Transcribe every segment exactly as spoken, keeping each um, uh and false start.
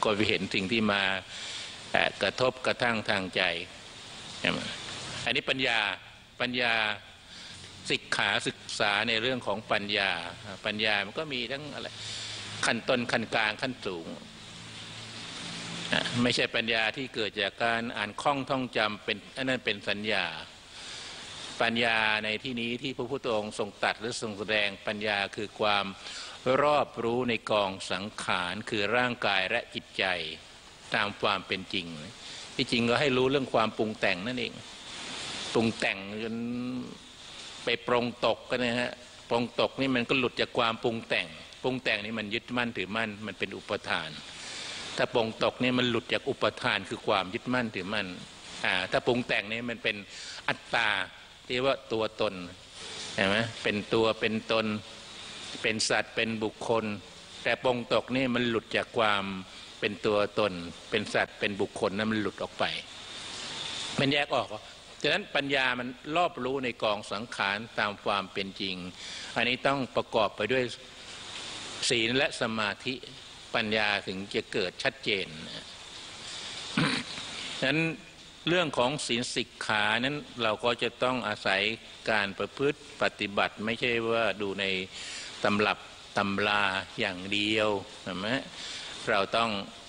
ก็ไปเห็นสิ่งที่มากระทบกระทั่งทางใจอันนี้ปัญญาปัญญาศึกษาศึกษาในเรื่องของปัญญาปัญญามันก็มีทั้งอะไรขั้นต้นขั้นกลางขั้นสูงไม่ใช่ปัญญาที่เกิดจากการอ่านคล่องท่องจำเป็นอันนั้นเป็นสัญญาปัญญาในที่นี้ที่พระพุทธองค์ทรงตรัสหรือทรงแสดงปัญญาคือความรอบรู้ในกองสังขารคือร่างกายและจิตใจตามความเป็นจริงที่จริงก็ให้รู้เรื่องความปรุงแต่งนั่นเองปรุงแต่งจนไปปรงตกกันนะฮะปรงตกนี่มันก็หลุดจากความปรุงแต่งปรุงแต่งนี่มันยึดมั่นถือมั่นมันเป็นอุปทานถ้าปรงตกนี่มันหลุดจากอุปทานคือความยึดมั่นถือมั่นอ่าถ้าปรุงแต่งนี่มันเป็นอัตตาที่ว่าตัวตนเห็นไหมเป็นตัวเป็นตนเป็นสัตว์เป็นบุคคลแต่ปรงตกนี่มันหลุดจากความเป็นตัวตนเป็นสัตว์เป็นบุคคลนั้นมันหลุดออกไปมันแยกออกฉะนั้นปัญญามันรอบรู้ในกองสังขารตามความเป็นจริงอันนี้ต้องประกอบไปด้วยศีลและสมาธิปัญญาถึงจะเกิดชัดเจนฉะนั้นเรื่องของศีลสิกขานั้นเราก็จะต้องอาศัยการประพฤติปฏิบัติไม่ใช่ว่าดูในตำรับตำราอย่างเดียวใช่ไหมเราต้อง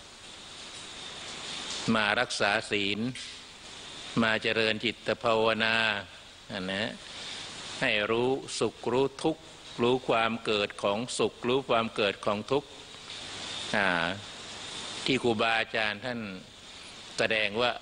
มารักษาศีลมาเจริญจิตภาวนาอันนะให้รู้สุขรู้ทุกข์รู้ความเกิดของสุขรู้ความเกิดของทุกข์ที่ครูบาอาจารย์ท่านแสดงว่า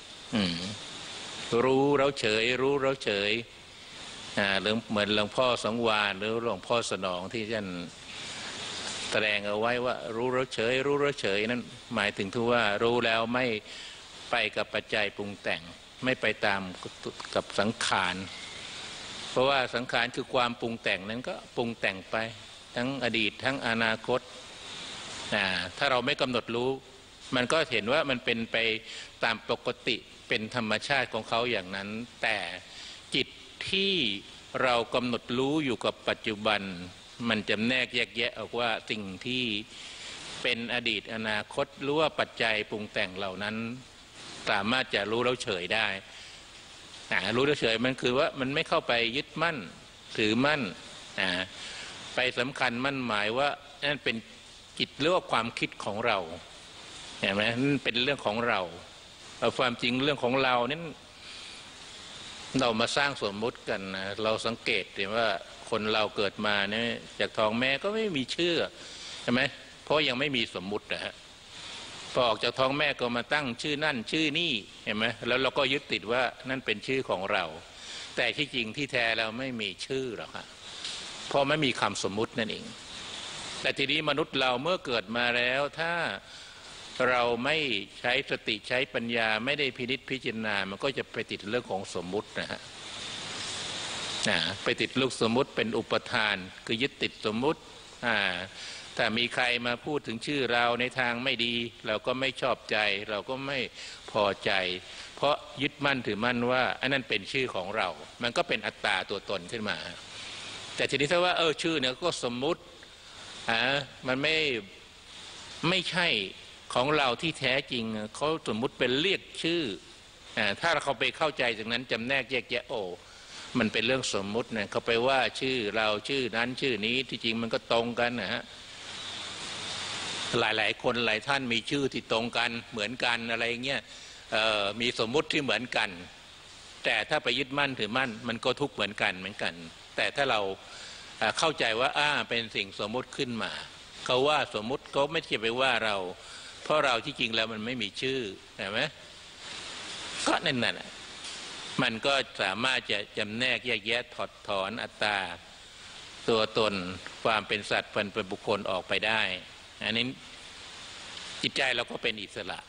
รู้แล้วเฉยรู้แล้วเฉยหรือเหมือนหลวงพ่อสังวาลหรือหลวงพ่อสนองที่ท่านแสดงเอาไว้ว่ารู้แล้วเฉยรู้แล้วเฉยนั้นหมายถึงที่ว่ารู้แล้วไม่ไปกับปัจจัยปรุงแต่งไม่ไปตามกับสังขารเพราะว่าสังขารคือความปรุงแต่งนั้นก็ปรุงแต่งไปทั้งอดีตทั้งอนาคตถ้าเราไม่กำหนดรู้มันก็เห็นว่ามันเป็นไปตามปกติเป็นธรรมชาติของเขาอย่างนั้นแต่จิตที่เรากำหนดรู้อยู่กับปัจจุบันมันจำแนกแยกแยะออกว่าสิ่งที่เป็นอดีตอนาคตหรือว่าปัจจัยปรุงแต่งเหล่านั้นสามารถจะรู้แล้วเฉยได้รู้แล้วเฉยมันคือว่ามันไม่เข้าไปยึดมั่นถือมั่นไปสำคัญมั่นหมายว่านั่นเป็นจิตหรือว่าความคิดของเราเห็นไหมนั่นเป็นเรื่องของเราความจริงเรื่องของเรานั้นเรามาสร้างสมมุติกันนะเราสังเกตเห็นว่าคนเราเกิดมาเนี่ยจากท้องแม่ก็ไม่มีชื่อใช่ไหมเพราะยังไม่มีสมมุตินะฮะพอออกจากท้องแม่ก็มาตั้งชื่อนั่นชื่อนี่เห็นไหมแล้วเราก็ยึดติดว่านั่นเป็นชื่อของเราแต่ที่จริงที่แท้เราไม่มีชื่อหรอกครับเพราะไม่มีคำสมมุตินั่นเองแต่ทีนี้มนุษย์เราเมื่อเกิดมาแล้วถ้าเราไม่ใช้สติใช้ปัญญาไม่ได้พินิจพิจารณามันก็จะไปติดเรื่องของสมมุตินะฮะไปติดลูกสมมุติเป็นอุปทานคือยึดติดสมมุติถ้ามีใครมาพูดถึงชื่อเราในทางไม่ดีเราก็ไม่ชอบใจเราก็ไม่พอใจเพราะยึดมั่นถือมั่นว่าอันนั้นเป็นชื่อของเรามันก็เป็นอัตตาตัวตนขึ้นมาแต่ทีนี้ถ้าว่าเออชื่อเนี่ยก็สมมุติอ่ามันไม่ไม่ใช่ของเราที่แท้จริงเขาสมมุติเป็นเรียกชื่ออ่าถ้าเขาไปเข้าใจจากนั้นจำแนกแยกแยะโอ้มันเป็นเรื่องสมมุติเนี่ยเขาไปว่าชื่อเราชื่อนั้นชื่อนี้ที่จริงมันก็ตรงกันนะฮะหลายๆคนหลายท่านมีชื่อที่ตรงกันเหมือนกันอะไรเงี้ยมีสมมุติที่เหมือนกันแต่ถ้าไปยึดมั่นถือมั่นมันก็ทุกข์เหมือนกันเหมือนกันแต่ถ้าเราเข้าใจว่าอ่าเป็นสิ่งสมมุติขึ้นมาเขาว่าสมมุติเขาไม่ใช่ไปว่าเราเพราะเราที่จริงแล้วมันไม่มีชื่อเห็นไหมก็นั่นน่ะมันก็สามารถจะจำแนกแยกแยะถอดถอนอัตตาตัวตนความเป็นสัตว์เป็นบุคคลออกไปได้อันนี้จิตใจเราก็เป็นอิสระ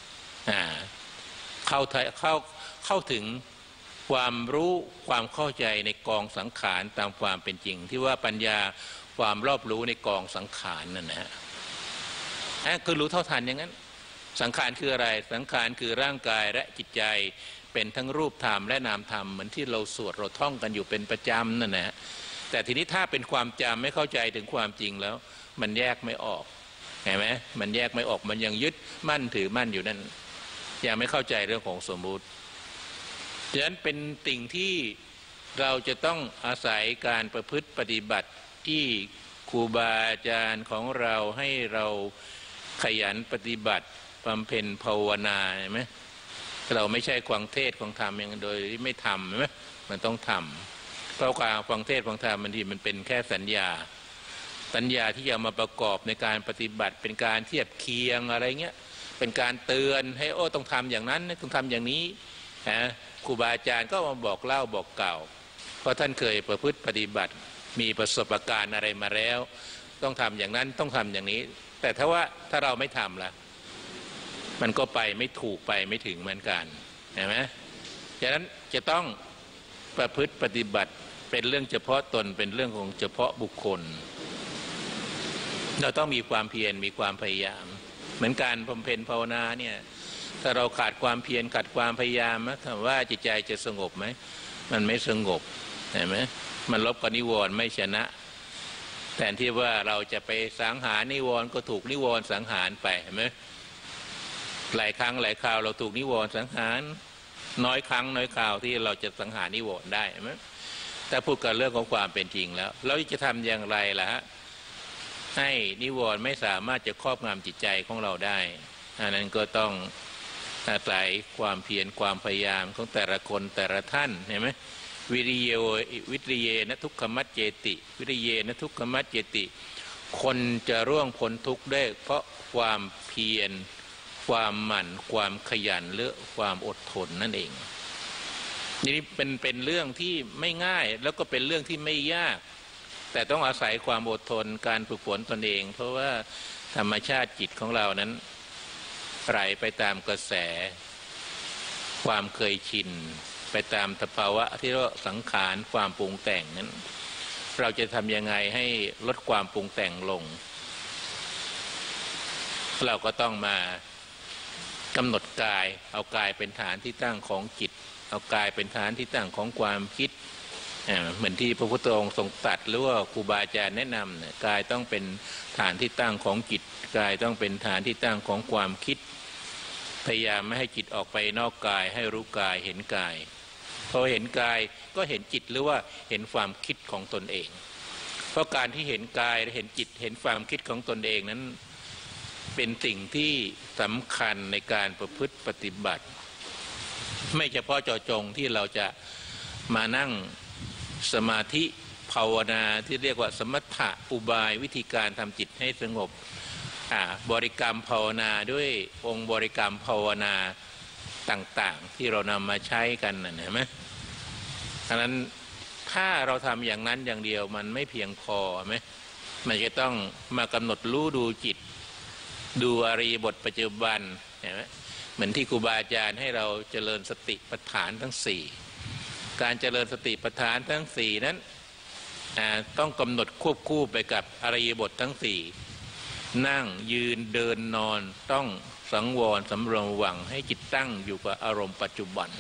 เข้าเข้าเข้าถึงความรู้ความเข้าใจในกองสังขารตามความเป็นจริงที่ว่าปัญญาความรอบรู้ในกองสังขารนั่นนะฮะคือรู้เท่าทันอย่างนั้นสังขารคืออะไรสังขารคือร่างกายและจิตใจเป็นทั้งรูปธรรมและนามธรรมเหมือนที่เราสวดเราท่องกันอยู่เป็นประจำนั่นนะแต่ทีนี้ถ้าเป็นความจำไม่เข้าใจถึงความจริงแล้วมันแยกไม่ออกเห็นไหมมันแยกไม่ออกมันยังยึดมั่นถือมั่นอยู่นั่นยังไม่เข้าใจเรื่องของสมมุติฉะนั้นเป็นสิ่งที่เราจะต้องอาศัยการประพฤติปฏิบัติที่ครูบาอาจารย์ของเราให้เราขยันปฏิบัติบำเพ็ญภาวนาเห็นไหมเราไม่ใช่ฟังเทศฟังธรรมอย่างโดยที่ไม่ทำใช่ไหมมันต้องทำเพราะการฟังเทศฟังธรรมบางทีมันเป็นแค่สัญญาสัญญาที่จะมาประกอบในการปฏิบัติเป็นการเทียบเคียงอะไรเงี้ยเป็นการเตือนให้โอ้ต้องทำอย่างนั้นต้องทำอย่างนี้นะครูบาอาจารย์ก็มาบอกเล่าบอกกล่าวเพราะท่านเคยประพฤติปฏิบัติมีประสบการณ์อะไรมาแล้วต้องทำอย่างนั้นต้องทำอย่างนี้แต่ถ้าว่าถ้าเราไม่ทำล่ะมันก็ไปไม่ถูกไปไม่ถึงเหมือนกันเห็นไหมฉะนั้นจะต้องประพฤติปฏิบัติเป็นเรื่องเฉพาะตนเป็นเรื่องของเฉพาะบุคคลเราต้องมีความเพียรมีความพยายามเหมือนการบำเพ็ญภาวนาเนี่ยถ้าเราขาดความเพียรขาดความพยายามนะถามว่าจิตใจจะสงบไหมมันไม่สงบเห็นไหมมันลบกับนิวรณ์ไม่ชนะแทนที่ว่าเราจะไปสังหารนิวรณ์ก็ถูกนิวรณ์สังหารไปเห็นไหมหลายครั้งหลายคราวเราถูกนิวรณ์สังหารน้อยครั้งน้อยคราวที่เราจะสังหารนิวรณ์ได้เห็นไหมแต่พูดกันเรื่องของความเป็นจริงแล้วเราจะทำอย่างไรล่ะฮะให้นิวรณ์ไม่สามารถจะครอบงำจิตใจของเราได้อันนั้นก็ต้องอาศัยความเพียรความพยายามของแต่ละคนแต่ละท่านเห็นไหมวิริโยวิริเยนะทุกขมัจเจติวิริเยนะทุกขมัจเจติคนจะร่วงพ้นทุกข์ได้เพราะความเพียรความหมั่นความขยันหรือความอดทนนั่นเองนี่เป็นเป็นเรื่องที่ไม่ง่ายแล้วก็เป็นเรื่องที่ไม่ยากแต่ต้องอาศัยความอดทนการฝึกฝนตนเองเพราะว่าธรรมชาติจิตของเรานั้นไหลไปตามกระแสความเคยชินไปตามสภาวะที่เรียกว่าสังขารความปรุงแต่งนั้นเราจะทำยังไงให้ลดความปรุงแต่งลงเราก็ต้องมากำหนดกายเอากายเป็นฐานที่ตั้งของจิตเอากายเป็นฐานที่ตั้งของความคิดเหมือนที่พระพุทธองค์ทรงตรัสหรือว่าครูบาอาจารย์แนะนำเนี่ยกายต้องเป็นฐานที่ตั้งของจิตกายต้องเป็นฐานที่ตั้งของความคิดพยายามไม่ให้จิตออกไปนอกกายให้รู้กายเห็นกายพอเห็นกายก็เห็นจิตหรือว่าเห็นความคิดของตนเองเพราะการที่เห็นกายเห็นจิตเห็นความคิดของตนเองนั้นเป็นสิ่งที่สำคัญในการประพฤติปฏิบัติไม่เฉพาะเจาะจงที่เราจะมานั่งสมาธิภาวนาที่เรียกว่าสมถะอุบายวิธีการทำจิตให้สงบบริกรรมภาวนาด้วยองค์บริกรรมภาวนาต่างๆที่เรานำมาใช้กันนะเห็นไหมดังนั้นถ้าเราทำอย่างนั้นอย่างเดียวมันไม่เพียงพอไหมมันจะต้องมากำหนดรู้ดูจิตดูอริยบทปัจจุบันเห็นไหมเหมือนที่ครูบาอาจารย์ให้เราเจริญสติปัฏฐานทั้งสี่การเจริญสติปัฏฐานทั้งสี่นั้นต้องกำหนดควบคู่ไปกับอริยบททั้งสี่นั่งยืนเดินนอนต้องสังวรสำรวมระวังให้จิตตั้งอยู่กับอารมณ์ปัจจุบัน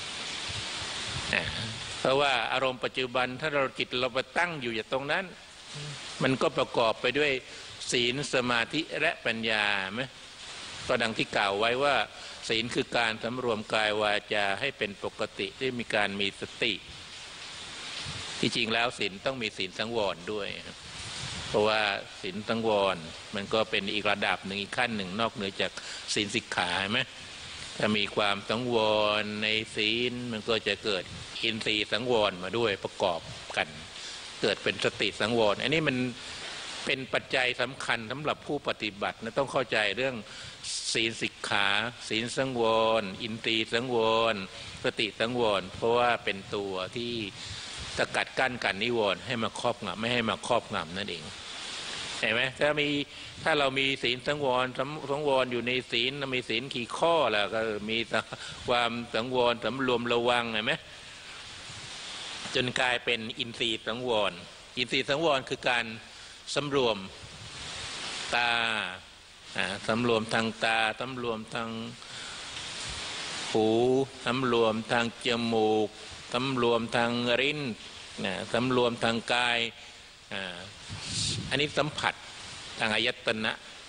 เพราะว่าอารมณ์ปัจจุบันถ้าเราจิตเราไปตั้งอยู่อย่างตรงนั้นมันก็ประกอบไปด้วยศีลสมาธิและปัญญาไหมก็ดังที่กล่าวไว้ว่าศีลคือการสำรวมกายวาจาให้เป็นปกติที่มีการมีสติที่จริงแล้วศีลต้องมีศีลสังวรด้วยเพราะว่าศีลสังวรมันก็เป็นอีกระดับหนึ่งอีกขั้นหนึ่งนอกเหนือจากศีลสิกขาไหมถ้ามีความสังวรในศีลมันก็จะเกิดอินทรีย์สังวรมาด้วยประกอบกันเกิดเป็นสติสังวรอันนี้มันเป็นปัจจัยสำคัญสำหรับผู้ปฏิบัตินะต้องเข้าใจเรื่องศีลสิกขาศีลสังวรอินทรีย์สังวรสติสังวรเพราะว่าเป็นตัวที่สกัดกั้นกันนิวรณ์ให้มาครอบงำไม่ให้มาครอบงำนั่นเองเห็นไหมถ้ามีถ้าเรามีศีลสังวรสังวรอยู่ในศีลมีศีลขี่ข้อแล้วก็มีความสังวรสำรวมระวังเห็นไหมจนกลายเป็นอินทรีย์สังวรอินทรีย์สังวรคือการสำรวมตาสำรวมทางตาสำรวมทางหูสำรวมทางจมูกสำรวมทางลิ้นสำรวมทางกายอันนี้สัมผัสทางอายตนะ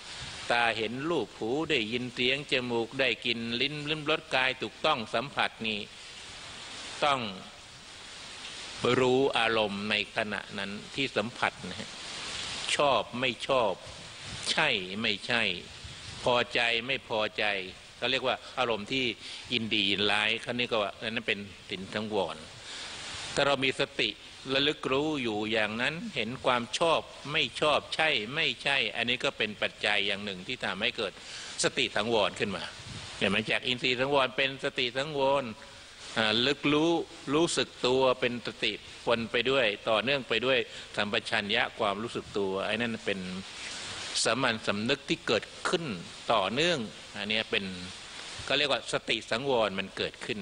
ตาเห็นรูปหูได้ยินเสียงจมูกได้กลิ่นลิ้นลิ้มรสกายถูกต้องสัมผัสนี้ต้องรู้อารมณ์ในขณะนั้นที่สัมผัสนะฮะชอบไม่ชอบใช่ไม่ใช่พอใจไม่พอใจเขาเรียกว่าอารมณ์ที่ยินดียินร้ายเขานี่ก็ว่านั่นเป็นสินสังวรถ้าเรามีสติระลึกรู้อยู่อย่างนั้นเห็นความชอบไม่ชอบใช่ไม่ใช่อันนี้ก็เป็นปัจจัยอย่างหนึ่งที่ทำให้เกิดสติสังวรขึ้นมาเนี่ยมันจากอินทรีย์สังวรเป็นสติสังวรลึกรู้รู้สึกตัวเป็นสติวนไปด้วยต่อเนื่องไปด้วยสัมปชัญญะความรู้สึกตัวไอ้นั่นเป็นสามัญสำนึกที่เกิดขึ้นต่อเนื่องอันนี้เป็นก็เรียกว่าสติสังวรมันเกิดขึ้น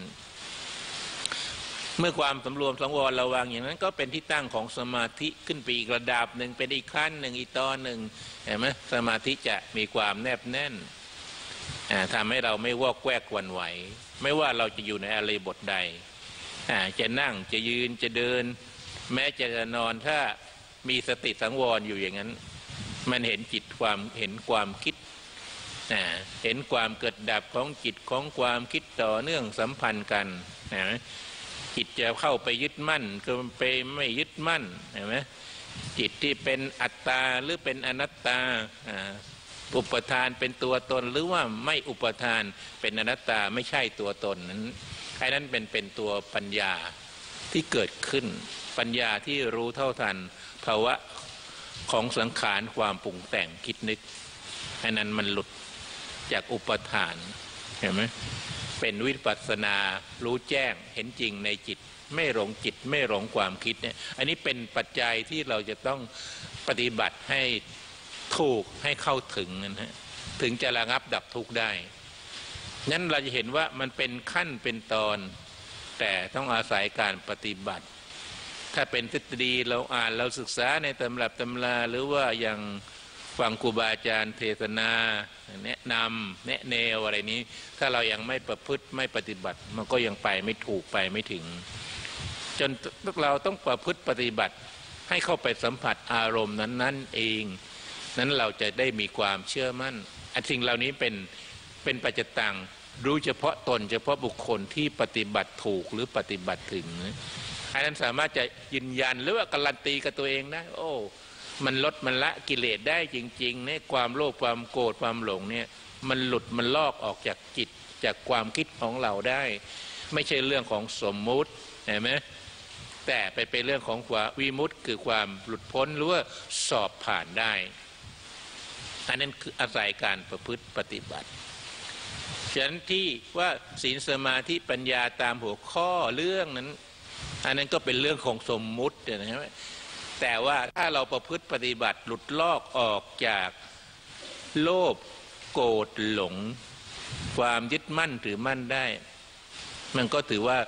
เมื่อความสำรวมสังวรระวังอย่างนั้นก็เป็นที่ตั้งของสมาธิขึ้นไปอีกระดับหนึ่งเป็นอีกขั้นหนึ่งอีกตอนหนึ่งเห็นไหมสมาธิจะมีความแนบแน่นทำให้เราไม่วอกแวกหวั่นไหวไม่ว่าเราจะอยู่ในอริบทใดจะนั่งจะยืนจะเดินแม้จะนอนถ้ามีสติสังวรอยู่อย่างนั้นมันเห็นจิตความเห็นความคิดเห็นความเกิดดับของจิตของความคิดต่อเนื่องสัมพันธ์กันนะจิตจะเข้าไปยึดมั่นก็ไปไม่ยึดมั่นเห็นไหมจิตที่เป็นอัตตาหรือเป็นอนัตตาอุปทานเป็นตัวตนหรือว่าไม่อุปทานเป็นอนัตตาไม่ใช่ตัวตนนั้นไอ้นั้นเป็นเป็นตัวปัญญาที่เกิดขึ้นปัญญาที่รู้เท่าทันภาวะของสังขารความปรุงแต่งคิดนึกไอ้นั้นมันหลุดจากอุปทานเห็นไหมเป็นวิปัสสนารู้แจ้งเห็นจริงในจิตไม่หลงจิตไม่หลงความคิดเนี่ยอันนี้เป็นปัจจัยที่เราจะต้องปฏิบัติให้ถูกให้เข้าถึงนะฮะถึงจะระงับดับทุกข์ได้นั้นเราจะเห็นว่ามันเป็นขั้นเป็นตอนแต่ต้องอาศัยการปฏิบัติถ้าเป็นทฤษฎีเราอ่านเราศึกษาในตำรับตำราหรือว่าอย่างฟังครูบาอาจารย์เทศนาแนะนำแนะแนวอะไรนี้ถ้าเรายังไม่ประพฤติไม่ปฏิบัติมันก็ยังไปไม่ถูกไปไม่ถึงจนเราต้องประพฤติปฏิบัติให้เข้าไปสัมผัสอารมณ์นั้นๆเองนั้นเราจะได้มีความเชื่อมั่นอันสิ่งเหล่านี้เป็นเป็นปัจจตังรู้เฉพาะตนเฉพาะบุคคลที่ปฏิบัติถูกหรือปฏิบัติถึงอันนั้นสามารถจะยืนยันหรือว่าการันตีกับตัวเองได้โอ้มันลดมันละกิเลสได้จริงๆเนี่ยความโลภความโกรธความหลงเนี่ยมันหลุดมันลอกออกจากจิตจากความคิดของเราได้ไม่ใช่เรื่องของสมมุติเห็นไหมแต่ไปเป็นเรื่องของความวิมุตติคือความหลุดพ้นหรือว่าสอบผ่านได้อันนั้นคืออาศัยการประพฤติปฏิบัติฉะนั้นที่ว่าศีลสมาธิปัญญาตามหัวข้อเรื่องนั้นอันนั้นก็เป็นเรื่องของสมมุตินะแต่ว่าถ้าเราประพฤติปฏิบัติหลุดลอกออกจากโลภโกรธหลงความยึดมั่นถือมั่นได้มันก็ถือว่า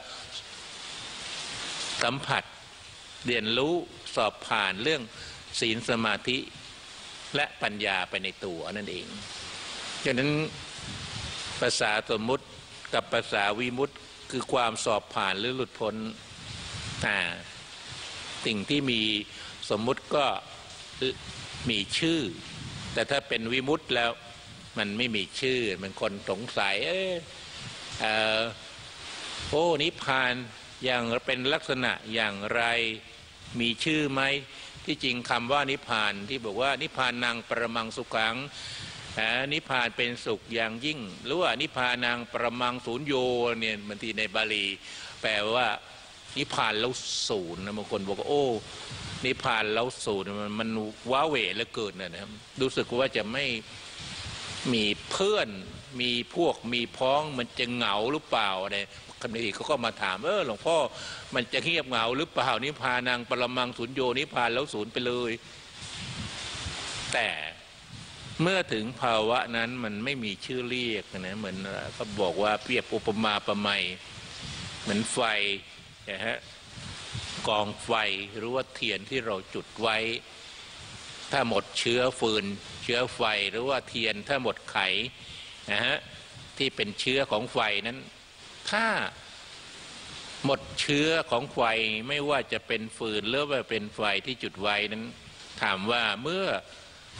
สัมผัสเรียนรู้สอบผ่านเรื่องศีลสมาธิและปัญญาไปในตัวนั่นเองฉะนั้นภาษาสมมุติกับภาษาวิมุตติคือความสอบผ่านหรือหลุดพ้นอ่าสิ่งที่มีสมมุติก็มีชื่อแต่ถ้าเป็นวิมุตติแล้วมันไม่มีชื่อมันคนสงสัยเออเออโอ้นิพพานอย่างเป็นลักษณะอย่างไรมีชื่อไหมที่จริงคำว่านิพพานที่บอกว่านิพพานังปรมังสุขังนิพพานเป็นสุขอย่างยิ่งหรือว่านิพพานังปรมังศูนย์โยเนี่ยบางทีในบาลีแปลว่านิพพานแล้วศูนย์นะบางคนบอกว่าโอ้นิพพานแล้วศูนย์มันมันว้าเหวเหลือเกินนะครับรู้สึกว่าจะไม่มีเพื่อนมีพวกมีพ้องมันจะเหงาหรือเปล่าเนี่ยคำนี้เขาก็มาถามเออหลวงพ่อมันจะเงียบเหงาหรือเปล่านิพพานังปรมังศูนย์โยนิพพานแล้วศูนย์ไปเลยแต่เมื่อถึงภาวะนั้นมันไม่มีชื่อเรียกนะเหมือนเขาบอกว่าเปรียบอุปมาประไมยเหมือนไฟนะฮะกองไฟหรือว่าเทียนที่เราจุดไว้ถ้าหมดเชื้อฟืนเชื้อไฟหรือว่าเทียนถ้าหมดไขนะฮะที่เป็นเชื้อของไฟนั้นถ้าหมดเชื้อของไฟไม่ว่าจะเป็นฟืนหรือว่าเป็นไฟที่จุดไว้นั้นถามว่าเมื่อ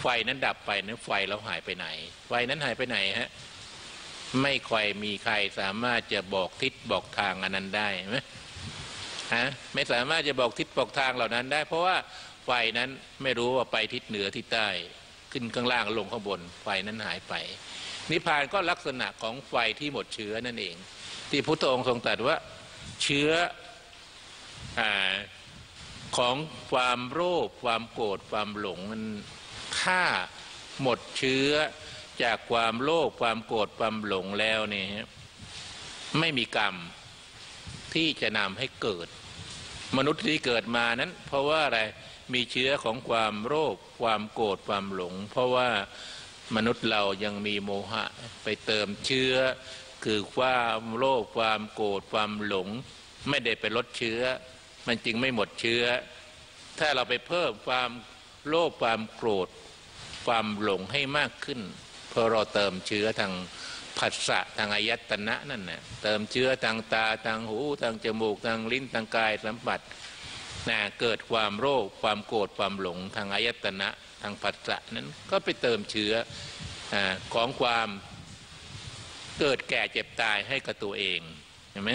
ไฟนั้นดับไปนั้นไฟเราหายไปไหนไฟนั้นหายไปไหนฮะไม่ค่อยมีใครสามารถจะบอกทิศบอกทางอันนั้นได้ไหมฮะไม่สามารถจะบอกทิศบอกทางเหล่านั้นได้เพราะว่าไฟนั้นไม่รู้ว่าไปทิศเหนือทิศใต้ขึ้นข้างล่างลงข้างบนไฟนั้นหายไปนิพพานก็ลักษณะของไฟที่หมดเชื้อนั่นเองที่พุทธองค์ทรงตรัสว่าเชื้ออ่าของความโลภความโกรธความหลงมันถ้าหมดเชื้อจากความโลภความโกรธความหลงแล้วเนี่ยไม่มีกรรมที่จะนำให้เกิดมนุษย์ที่เกิดมานั้นเพราะว่าอะไรมีเชื้อของความโลภความโกรธความหลงเพราะว่ามนุษย์เรายังมีโมหะไปเติมเชื้อคือความโลภความโกรธความหลงไม่ได้ไปลดเชื้อมันจึงไม่หมดเชื้อถ้าเราไปเพิ่มความโลภความโกรธความหลงให้มากขึ้นเพราะเราเติมเชื้อทางผัสสะทางอายตนะนั่นน่ะเติมเชื้อทางตาทางหูทางจมูกทางลิ้นทางกายสัมผัสนะเกิดความโลภความโกรธความหลงทางอายตนะทางผัสสะนั้นก็ไปเติมเชื้อของความเกิดแก่เจ็บตายให้กับตัวเองเห็นไหม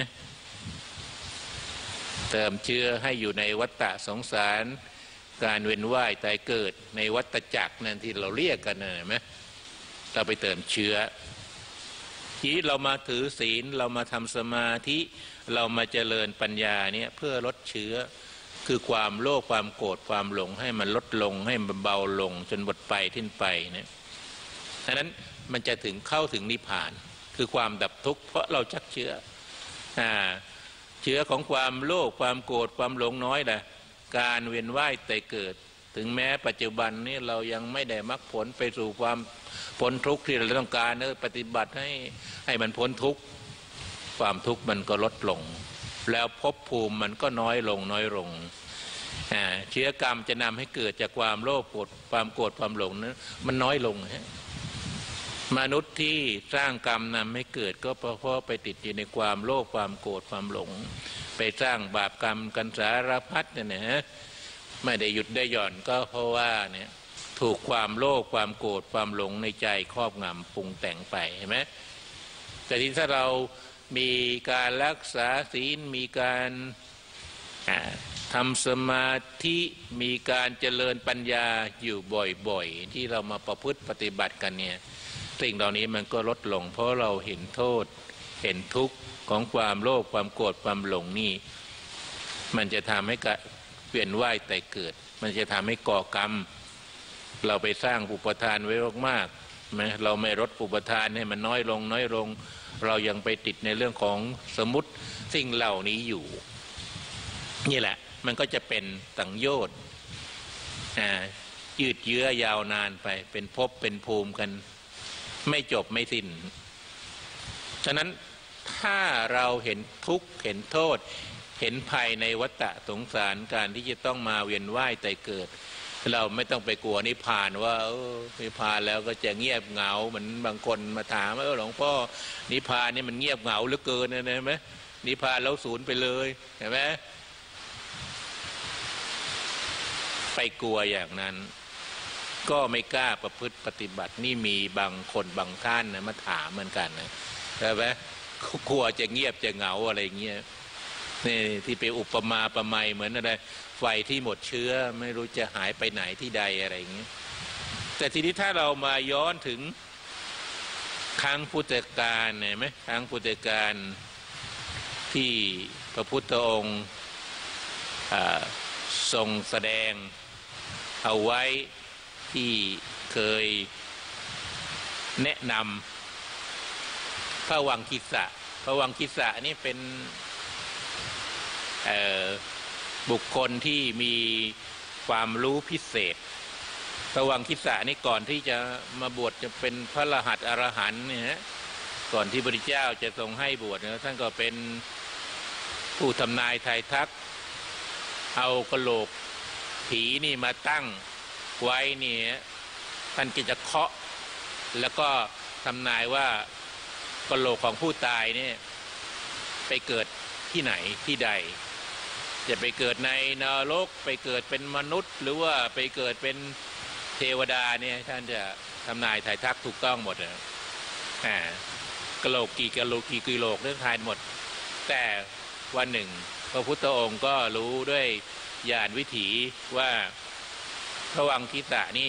เติมเชื้อให้อยู่ในวัฏฏะสงสารการเวียนว่ายตายเกิดในวัฏจักรนั่นที่เราเรียกกันนะเห็นไหมเราไปเติมเชื้อทีนี้เรามาถือศีลเรามาทำสมาธิเรามาเจริญปัญญาเนี่ยเพื่อลดเชื้อคือความโลภความโกรธความหลงให้มันลดลงให้มันเบาลงจนหมดไปทิ้งไปเนี่ยฉะนั้นมันจะถึงเข้าถึงนิพพานคือความดับทุกข์เพราะเราชักเชื้ออ่าเชื้อของความโลภความโกรธความหลงน้อยแหละการเวียนว่ายตายเกิดถึงแม้ปัจจุบันนี้เรายังไม่ได้มรรคผลไปสู่ความพ้นทุกข์ที่เราต้องการเนอะปฏิบัติให้ให้มันพ้นทุกข์ความทุกข์มันก็ลดลงแล้วภพภูมิมันก็น้อยลงน้อยลงอ่าเชื้อกรรมจะนำให้เกิดจากความโลภโกรธความโกรธความหลงนั้นมันน้อยลงฮะมนุษย์ที่สร้างกรรมนำให้เกิดก็เพราะไปติดอยู่ในความโลภความโกรธความหลงไปสร้างบาปกรรมกันสารพัดเนี่ยนะฮะไม่ได้หยุดได้หย่อนก็เพราะว่าเนี่ยถูกความโลภความโกรธความหลงในใจครอบงำปรุงแต่งไปเห็นไหมแต่ที่ถ้าเรามีการรักษาศีลมีการทำสมาธิมีการเจริญปัญญาอยู่บ่อยๆที่เรามาประพฤติปฏิบัติกันเนี่ยสิ่งเหล่านี้มันก็ลดลงเพราะเราเห็นโทษเห็นทุกข์ของความโลภความโกรธความหลงนี่มันจะทำให้เวียนว่ายตายเกิดมันจะทำให้ก่อกรรมเราไปสร้างอุปทานไว้มากๆไหมเราไม่ลดอุปทานให้มันน้อยลงน้อยลงเรายังไปติดในเรื่องของสมมุติสิ่งเหล่านี้อยู่นี่แหละมันก็จะเป็นสังโยชน์ยืดเยื้อยาวนานไปเป็นภพเป็นภูมิกันไม่จบไม่สิ้นฉะนั้นถ้าเราเห็นทุกข์เห็นโทษเห็นภัยในวัฏฏะสงสารการที่จะต้องมาเวียนว่ายตายเกิดเราไม่ต้องไปกลัวนิพพานว่าเออนิพพานแล้วก็จะเงียบเหงาเหมือนบางคนมาถามว่าเออหลวงพ่อนิพพานนี่มันเงียบเหงาเหลือเกินนะเห็นไหมนิพพานแล้วศูนย์ไปเลยเห็นไหมไปกลัวอย่างนั้นก็ไม่กล้าประพฤติปฏิบัตินี่มีบางคนบางท่านนะมาถามเหมือนกันนะใช่ไหมกลัวจะเงียบจะเหงาอะไรเงี้ยนี่ที่ไปอุปมาประไมยเหมือนอะไรไฟที่หมดเชื้อไม่รู้จะหายไปไหนที่ใดอะไรอย่างเงี้ยแต่ทีนี้ถ้าเรามาย้อนถึงครั้งพุทธกาลเนี่ยไหมครั้งพุทธกาลที่พระพุทธองค์ทรงแสดงเอาไว้ที่เคยแนะนำพระวังคิสะพระวังคิสะนี่เป็นบุคคลที่มีความรู้พิเศษพระวังคิสะนี่ก่อนที่จะมาบวชจะเป็นพระอรหันต์อรหันต์เนี่ยฮะก่อนที่พระพุทธเจ้าจะทรงให้บวชเนี่ยท่านก็เป็นผู้ทำนายทายทักเอากะโหลกผีนี่มาตั้งไว้นี่ท่านก็จะเคาะแล้วก็ทำนายว่ากะโหลกของผู้ตายเนี่ยไปเกิดที่ไหนที่ใดจะไปเกิดในนรกไปเกิดเป็นมนุษย์หรือว่าไปเกิดเป็นเทวดาเนี่ยท่านจะทำนายถ่ายทักถูกต้องหมดนะอ่ากะโหลกกี่กะโหลกกี่กิโลกเรื่องทายหมดแต่วันหนึ่งพระพุทธองค์ก็รู้ด้วยญาณวิถีว่าพระวังคิสะนี่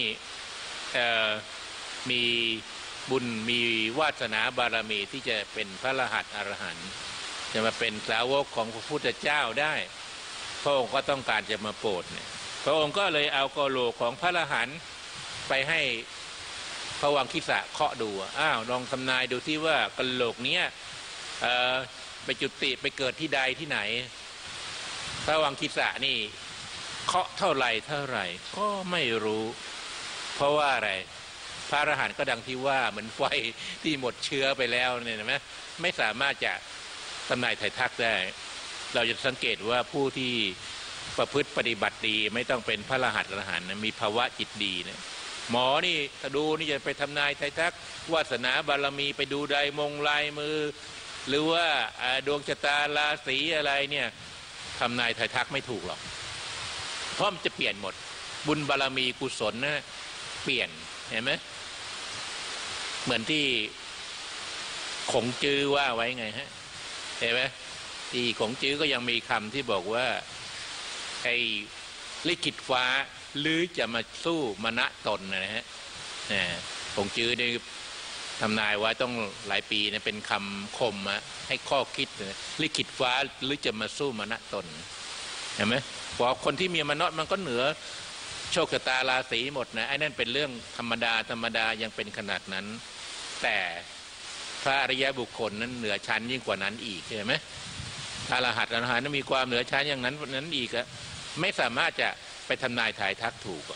มีบุญมีวาสนาบารมีที่จะเป็นพระรหัสอรหันต์จะมาเป็นสาวกของพระพุทธเจ้าได้พระองค์ก็ต้องการจะมาโปรดเนี่ยพระองค์ก็เลยเอากะโหลกของพระรหันต์ไปให้พระวังคิสะเคาะดูอ้าวลองทำนายดูที่ว่ากะโหลกเนี้ยไปจุติไปเกิดที่ใดที่ไหนพระวังคิสะนี่เคาะเท่าไหร่เท่าไหร่ก็ไม่รู้เพราะว่าอะไรพระอรหันต์ก็ดังที่ว่าเหมือนไฟที่หมดเชื้อไปแล้วเนี่ยนะไหมไม่สามารถจะทำนายถ่ายทักได้เราจะสังเกตว่าผู้ที่ประพฤติปฏิบัติดีไม่ต้องเป็นพระอรหันต์อรหันต์มีภาวะจิตดีเนี่ยหมอนี่ถ้าดูนี่จะไปทำนายถ่ายทักวาสนาบารมีไปดูใดมงลายมือหรือว่าดวงชะตาราศีอะไรเนี่ยทำนายถ่ายทักไม่ถูกหรอกเพราะมันจะเปลี่ยนหมดบุญบารมีกุศลนะเปลี่ยนเห็นไหมเหมือนที่ขงจื้อว่าไว้ไงฮะเห็นไหมที่ขงจื้อก็ยังมีคำที่บอกว่าไอ้ลิขิตฟ้าหรือจะมาสู้มณตนนะฮะขงจื้อได้ทำนายว่าต้องหลายปีนะเป็นคำคมอะให้ข้อคิดลิขิตฟ้าหรือจะมาสู้มณตนเห็นไหมบอกคนที่มีมณฑมันก็เหนือโชคชะตาราศีหมดนะไอ้นั่นเป็นเรื่องธรรมดาธรรมดายังเป็นขนาดนั้นแต่พระอริยบุคคลนั้นเหนือชั้นยิ่งกว่านั้นอีกใช่ไหมพระอรหันต์อรหันต์มีความเหนือชั้นอย่างนั้นนั้นอีกอะไม่สามารถจะไปทำนายถ่ายทักถูก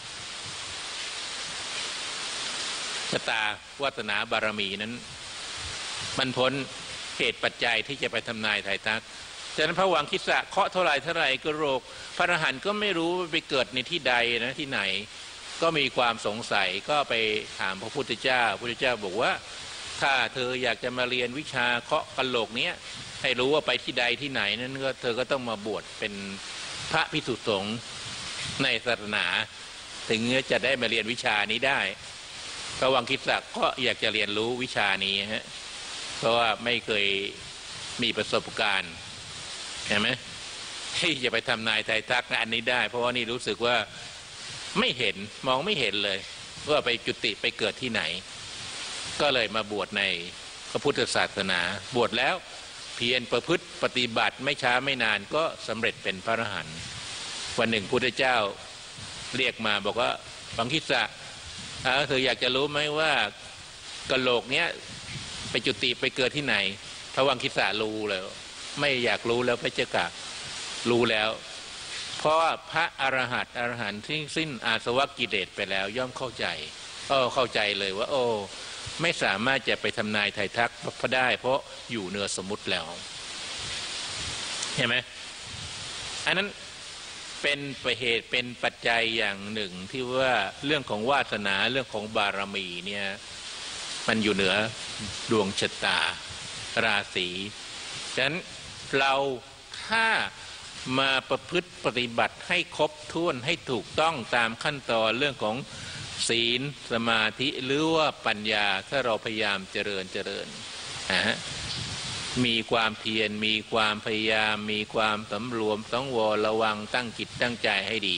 ชะตาวาสนาบารมีนั้นมันพ้นเหตุปัจจัยที่จะไปทำนายถ่ายทักฉะนั้นพระวังคิสะเคาะเท่าไรเท่าไรก็โรคพระอรหันต์ก็ไม่รู้ไปเกิดในที่ใดนะที่ไหนก็มีความสงสัยก็ไปถามพระพุทธเจ้าพระพุทธเจ้าบอกว่าถ้าเธออยากจะมาเรียนวิชาเคาะกะโหลกเนี้ยให้รู้ว่าไปที่ใดที่ไหนนั้นก็เธอก็ต้องมาบวชเป็นพระภิกษุสงฆ์ในศาสนาถึงจะได้มาเรียนวิชานี้ได้พระวังคิสะก็อยากจะเรียนรู้วิชานี้ฮะเพราะว่าไม่เคยมีประสบการณ์เห็นไหมที่จะไปทำนายทายทักอันนี้ได้เพราะว่านี่รู้สึกว่าไม่เห็นมองไม่เห็นเลยว่าไปจุติไปเกิดที่ไหนก็เลยมาบวชในพระพุทธศาสนาบวชแล้วเพียรประพฤติปฏิบัติไม่ช้าไม่นานก็สำเร็จเป็นพระอรหันต์วันหนึ่งพุทธเจ้าเรียกมาบอกว่าวังคิสะเธออยากจะรู้ไหมว่ากะโหลกเนี้ยไปจุติไปเกิดที่ไหนพระวังคิสะรู้แล้วไม่อยากรู้แล้วพระเจ้ากะรู้แล้วเพราะพระอรหันต์อรหันต์ที่สิ้นอาสวะกิเลสไปแล้วย่อมเข้าใจก็เข้าใจเลยว่าโอ้ไม่สามารถจะไปทำนายไถ่ทักพระได้เพราะอยู่เหนือสมมุติแล้วเห็นไหมอันนั้นเป็นเหตุเป็นปัจจัยอย่างหนึ่งที่ว่าเรื่องของวาสนาเรื่องของบารมีเนี่ยมันอยู่เหนือดวงชะตาราศีฉะนั้นเราถ้ามาประพฤติปฏิบัติให้ครบถ้วนให้ถูกต้องตามขั้นตอนเรื่องของศีลสมาธิหรือว่าปัญญาถ้าเราพยายามเจริญเจริญนะมีความเพียรมีความพยายามมีความสำรวมสังวรระวังตั้งจิตตั้งใจให้ดี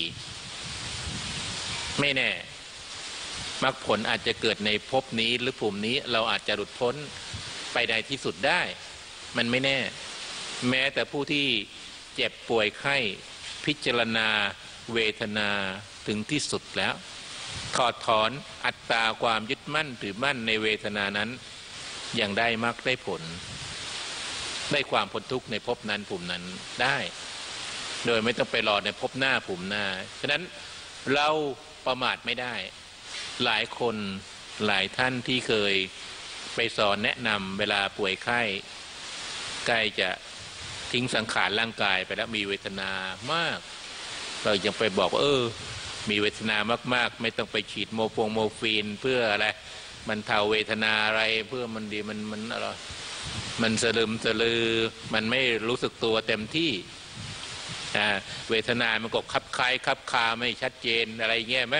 ไม่แน่มรรคผลอาจจะเกิดในภพนี้หรือภูมินี้เราอาจจะหลุดพ้นไปในที่สุดได้มันไม่แน่แม้แต่ผู้ที่เจ็บป่วยไข้พิจารณาเวทนาถึงที่สุดแล้วถอดถอนอัตตาความยึดมั่นถือมั่นในเวทนานั้นยังได้มรรคได้ผลได้ความพ้นทุกข์ในภพนั้นภูมินั้นได้โดยไม่ต้องไปรอในภพหน้าภูมิหน้าฉะนั้นเราประมาทไม่ได้หลายคนหลายท่านที่เคยไปสอนแนะนำเวลาป่วยไข้ใกล้จะทิ้งสังขารร่างกายไปแล้วมีเวทนามากเรายังไปบอกว่าเออมีเวทนามากๆไม่ต้องไปฉีดโมฟงโมฟีนเพื่ออะไรมันเทาเวทนาอะไรเพื่อมันดีมันมันอะไรมันสลึมสลือมันไม่รู้สึกตัวเต็มที่เวทนามันก็คับคายคับคาไม่ชัดเจนอะไรเงี้ยไหม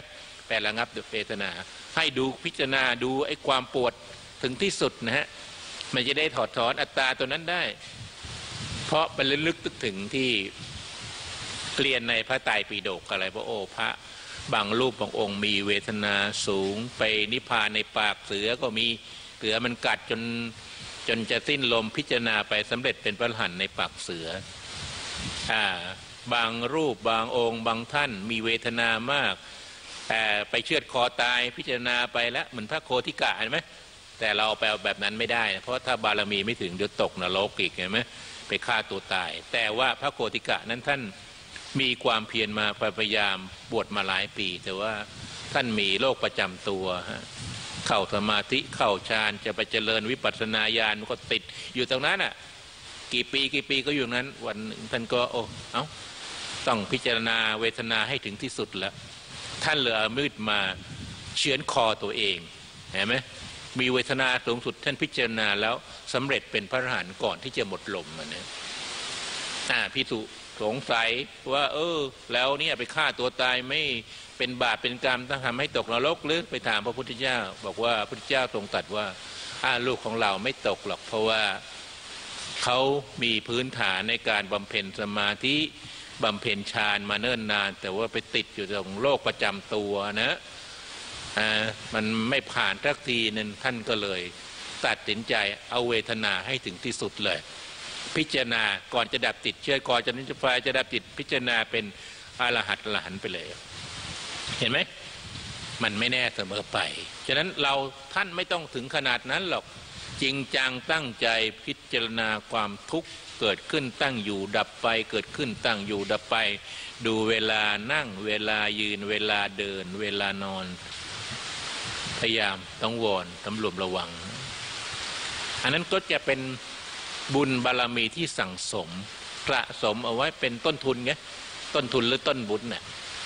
แประงับเวทนาให้ดูพิจารณาดูไอ้ความปวดถึงที่สุดนะฮะมันจะได้ถอดถอนอัตตาตัวนั้นได้เพราะไปลึกๆถึงที่เรียนในพระไตรปิฎกอะไรพระโอพระบางรูปบางองค์มีเวทนาสูงไปนิพพานในปากเสือก็มีเสือมันกัดจนจนจะสิ้นลมพิจารณาไปสำเร็จเป็นพระอรหันต์ในปากเสืออ่าบางรูปบางองค์บางท่านมีเวทนามากแต่ไปเชือดคอตายพิจารณาไปแล้วเหมือนพระโคติกะเห็นไหมแต่เราไปเอาแบบนั้นไม่ได้เพราะถ้าบารมีไม่ถึงเดี๋ยวตกนรกอีกเห็นไหมไปฆ่าตัวตายแต่ว่าพระโคติกะนั้นท่านมีความเพียรมาพยายามบวชมาหลายปีแต่ว่าท่านมีโรคประจำตัวเข้าสมาธิเข้าฌานจะไปเจริญวิปัสสนาญาณก็ติดอยู่ตรงนั้นอ่ะกี่ปีกี่ปีก็อยู่นั้นวันท่านก็โอ้เอ้าต้องพิจารณาเวทนาให้ถึงที่สุดแล้วท่านเหลือมืดมาเฉือนคอตัวเองเห็นไหมมีเวทนาสูงสุดท่านพิจารณาแล้วสำเร็จเป็นพระอรหันต์ก่อนที่จะหมดลมมันเนี่ยอ่าพิสุสงสัยว่าเออแล้วเนี่ยไปฆ่าตัวตายไม่เป็นบาปเป็นกรรมต้องทำให้ตกนรกหรือไปถามพระพุทธเจ้าบอกว่าพระพุทธเจ้าทรงตรัสว่าอ่าลูกของเราไม่ตกหรอกเพราะว่าเขามีพื้นฐานในการบำเพ็ญสมาธิบำเพ็ญฌานมาเนิ่นนานแต่ว่าไปติดอยู่ตรงโรคประจำตัวนะอ่ามันไม่ผ่านสักทีนึงท่านก็เลยตัดสินใจเอาเวทนาให้ถึงที่สุดเลยพิจารณาก่อนจะดับจิตเชื่อก่อนจะนิพพานจะดับจิตพิจารณาเป็นอรหัตอรหันต์ไปเลยเห็นไหมมันไม่แน่เสมอไปฉะนั้นเราท่านไม่ต้องถึงขนาดนั้นหรอกจริงจังตั้งใจพิจารณาความทุกข์เกิดขึ้นตั้งอยู่ดับไปเกิดขึ้นตั้งอยู่ดับไปดูเวลานั่งเวลายืนเวลาเดินเวลานอนพยายามต้องวอนสำรวมระวังอันนั้นก็จะเป็นบุญบารมีที่สั่งสมสะสมเอาไว้เป็นต้นทุนไงต้นทุนหรือต้นบุญเนี่ย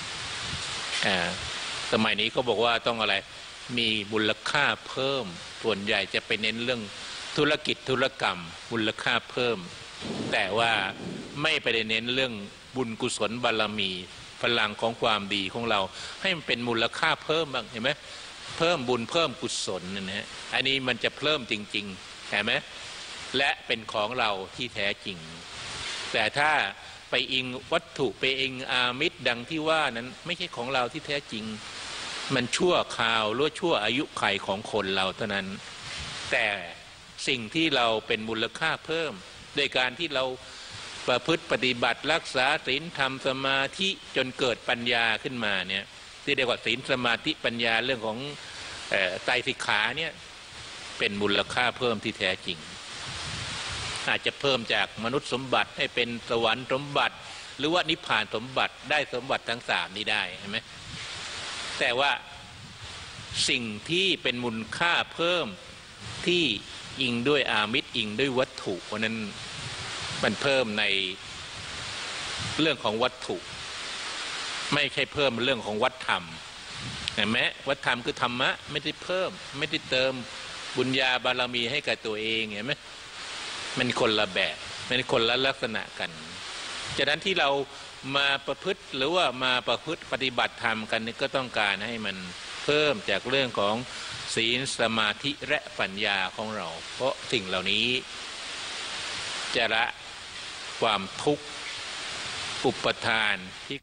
สมัยนี้เขาบอกว่าต้องอะไรมีมูลค่าเพิ่มส่วนใหญ่จะไปเน้นเรื่องธุรกิจธุรกรรมมูลค่าเพิ่มแต่ว่าไม่ไปเน้นเรื่องบุญกุศลบารมีพลังของความดีของเราให้มันเป็นมูลค่าเพิ่มบ้างเห็นไหมเพิ่มบุญเพิ่มกุศลนะฮะอันนี้มันจะเพิ่มจริงๆเห็นไหมและเป็นของเราที่แท้จริงแต่ถ้าไปอิงวัตถุไปอิงอามิตรดังที่ว่านั้นไม่ใช่ของเราที่แท้จริงมันชั่วคราวหรือชั่วอายุไขของคนเราเท่านั้นแต่สิ่งที่เราเป็นมูลค่าเพิ่มโดยการที่เราประพฤติปฏิบัติรักษาศีลทำสมาธิจนเกิดปัญญาขึ้นมาเนี่ยที่เรียกว่าศีลสมาธิปัญญาเรื่องของไตรสิกขาเนี่ยเป็นมูลค่าเพิ่มที่แท้จริงอาจจะเพิ่มจากมนุษย์สมบัติให้เป็นสวรรค์สมบัติหรือว่านิพพานสมบัติได้สมบัติทั้งสามนี้ได้เห็นไหมแต่ว่าสิ่งที่เป็นมูลค่าเพิ่มที่อิงด้วยอามิตรอิงด้วยวัตถุเพราะนั้นมันเพิ่มในเรื่องของวัตถุไม่ใช่เพิ่มเรื่องของวัตธรรมเห็นไหมวัตธรรมคือธรรมะไม่ได้เพิ่มไม่ได้เติมบุญญาบารมีให้กับตัวเองเห็นไหมมันคนละแบบมันคนละลักษณะกันฉะนั้นที่เรามาประพฤติหรือว่ามาประพฤติปฏิบัติธรรมกันนี่ก็ต้องการให้มันเพิ่มจากเรื่องของศีลสมาธิและปัญญาของเราเพราะสิ่งเหล่านี้จะละความทุกข์อุปทานที่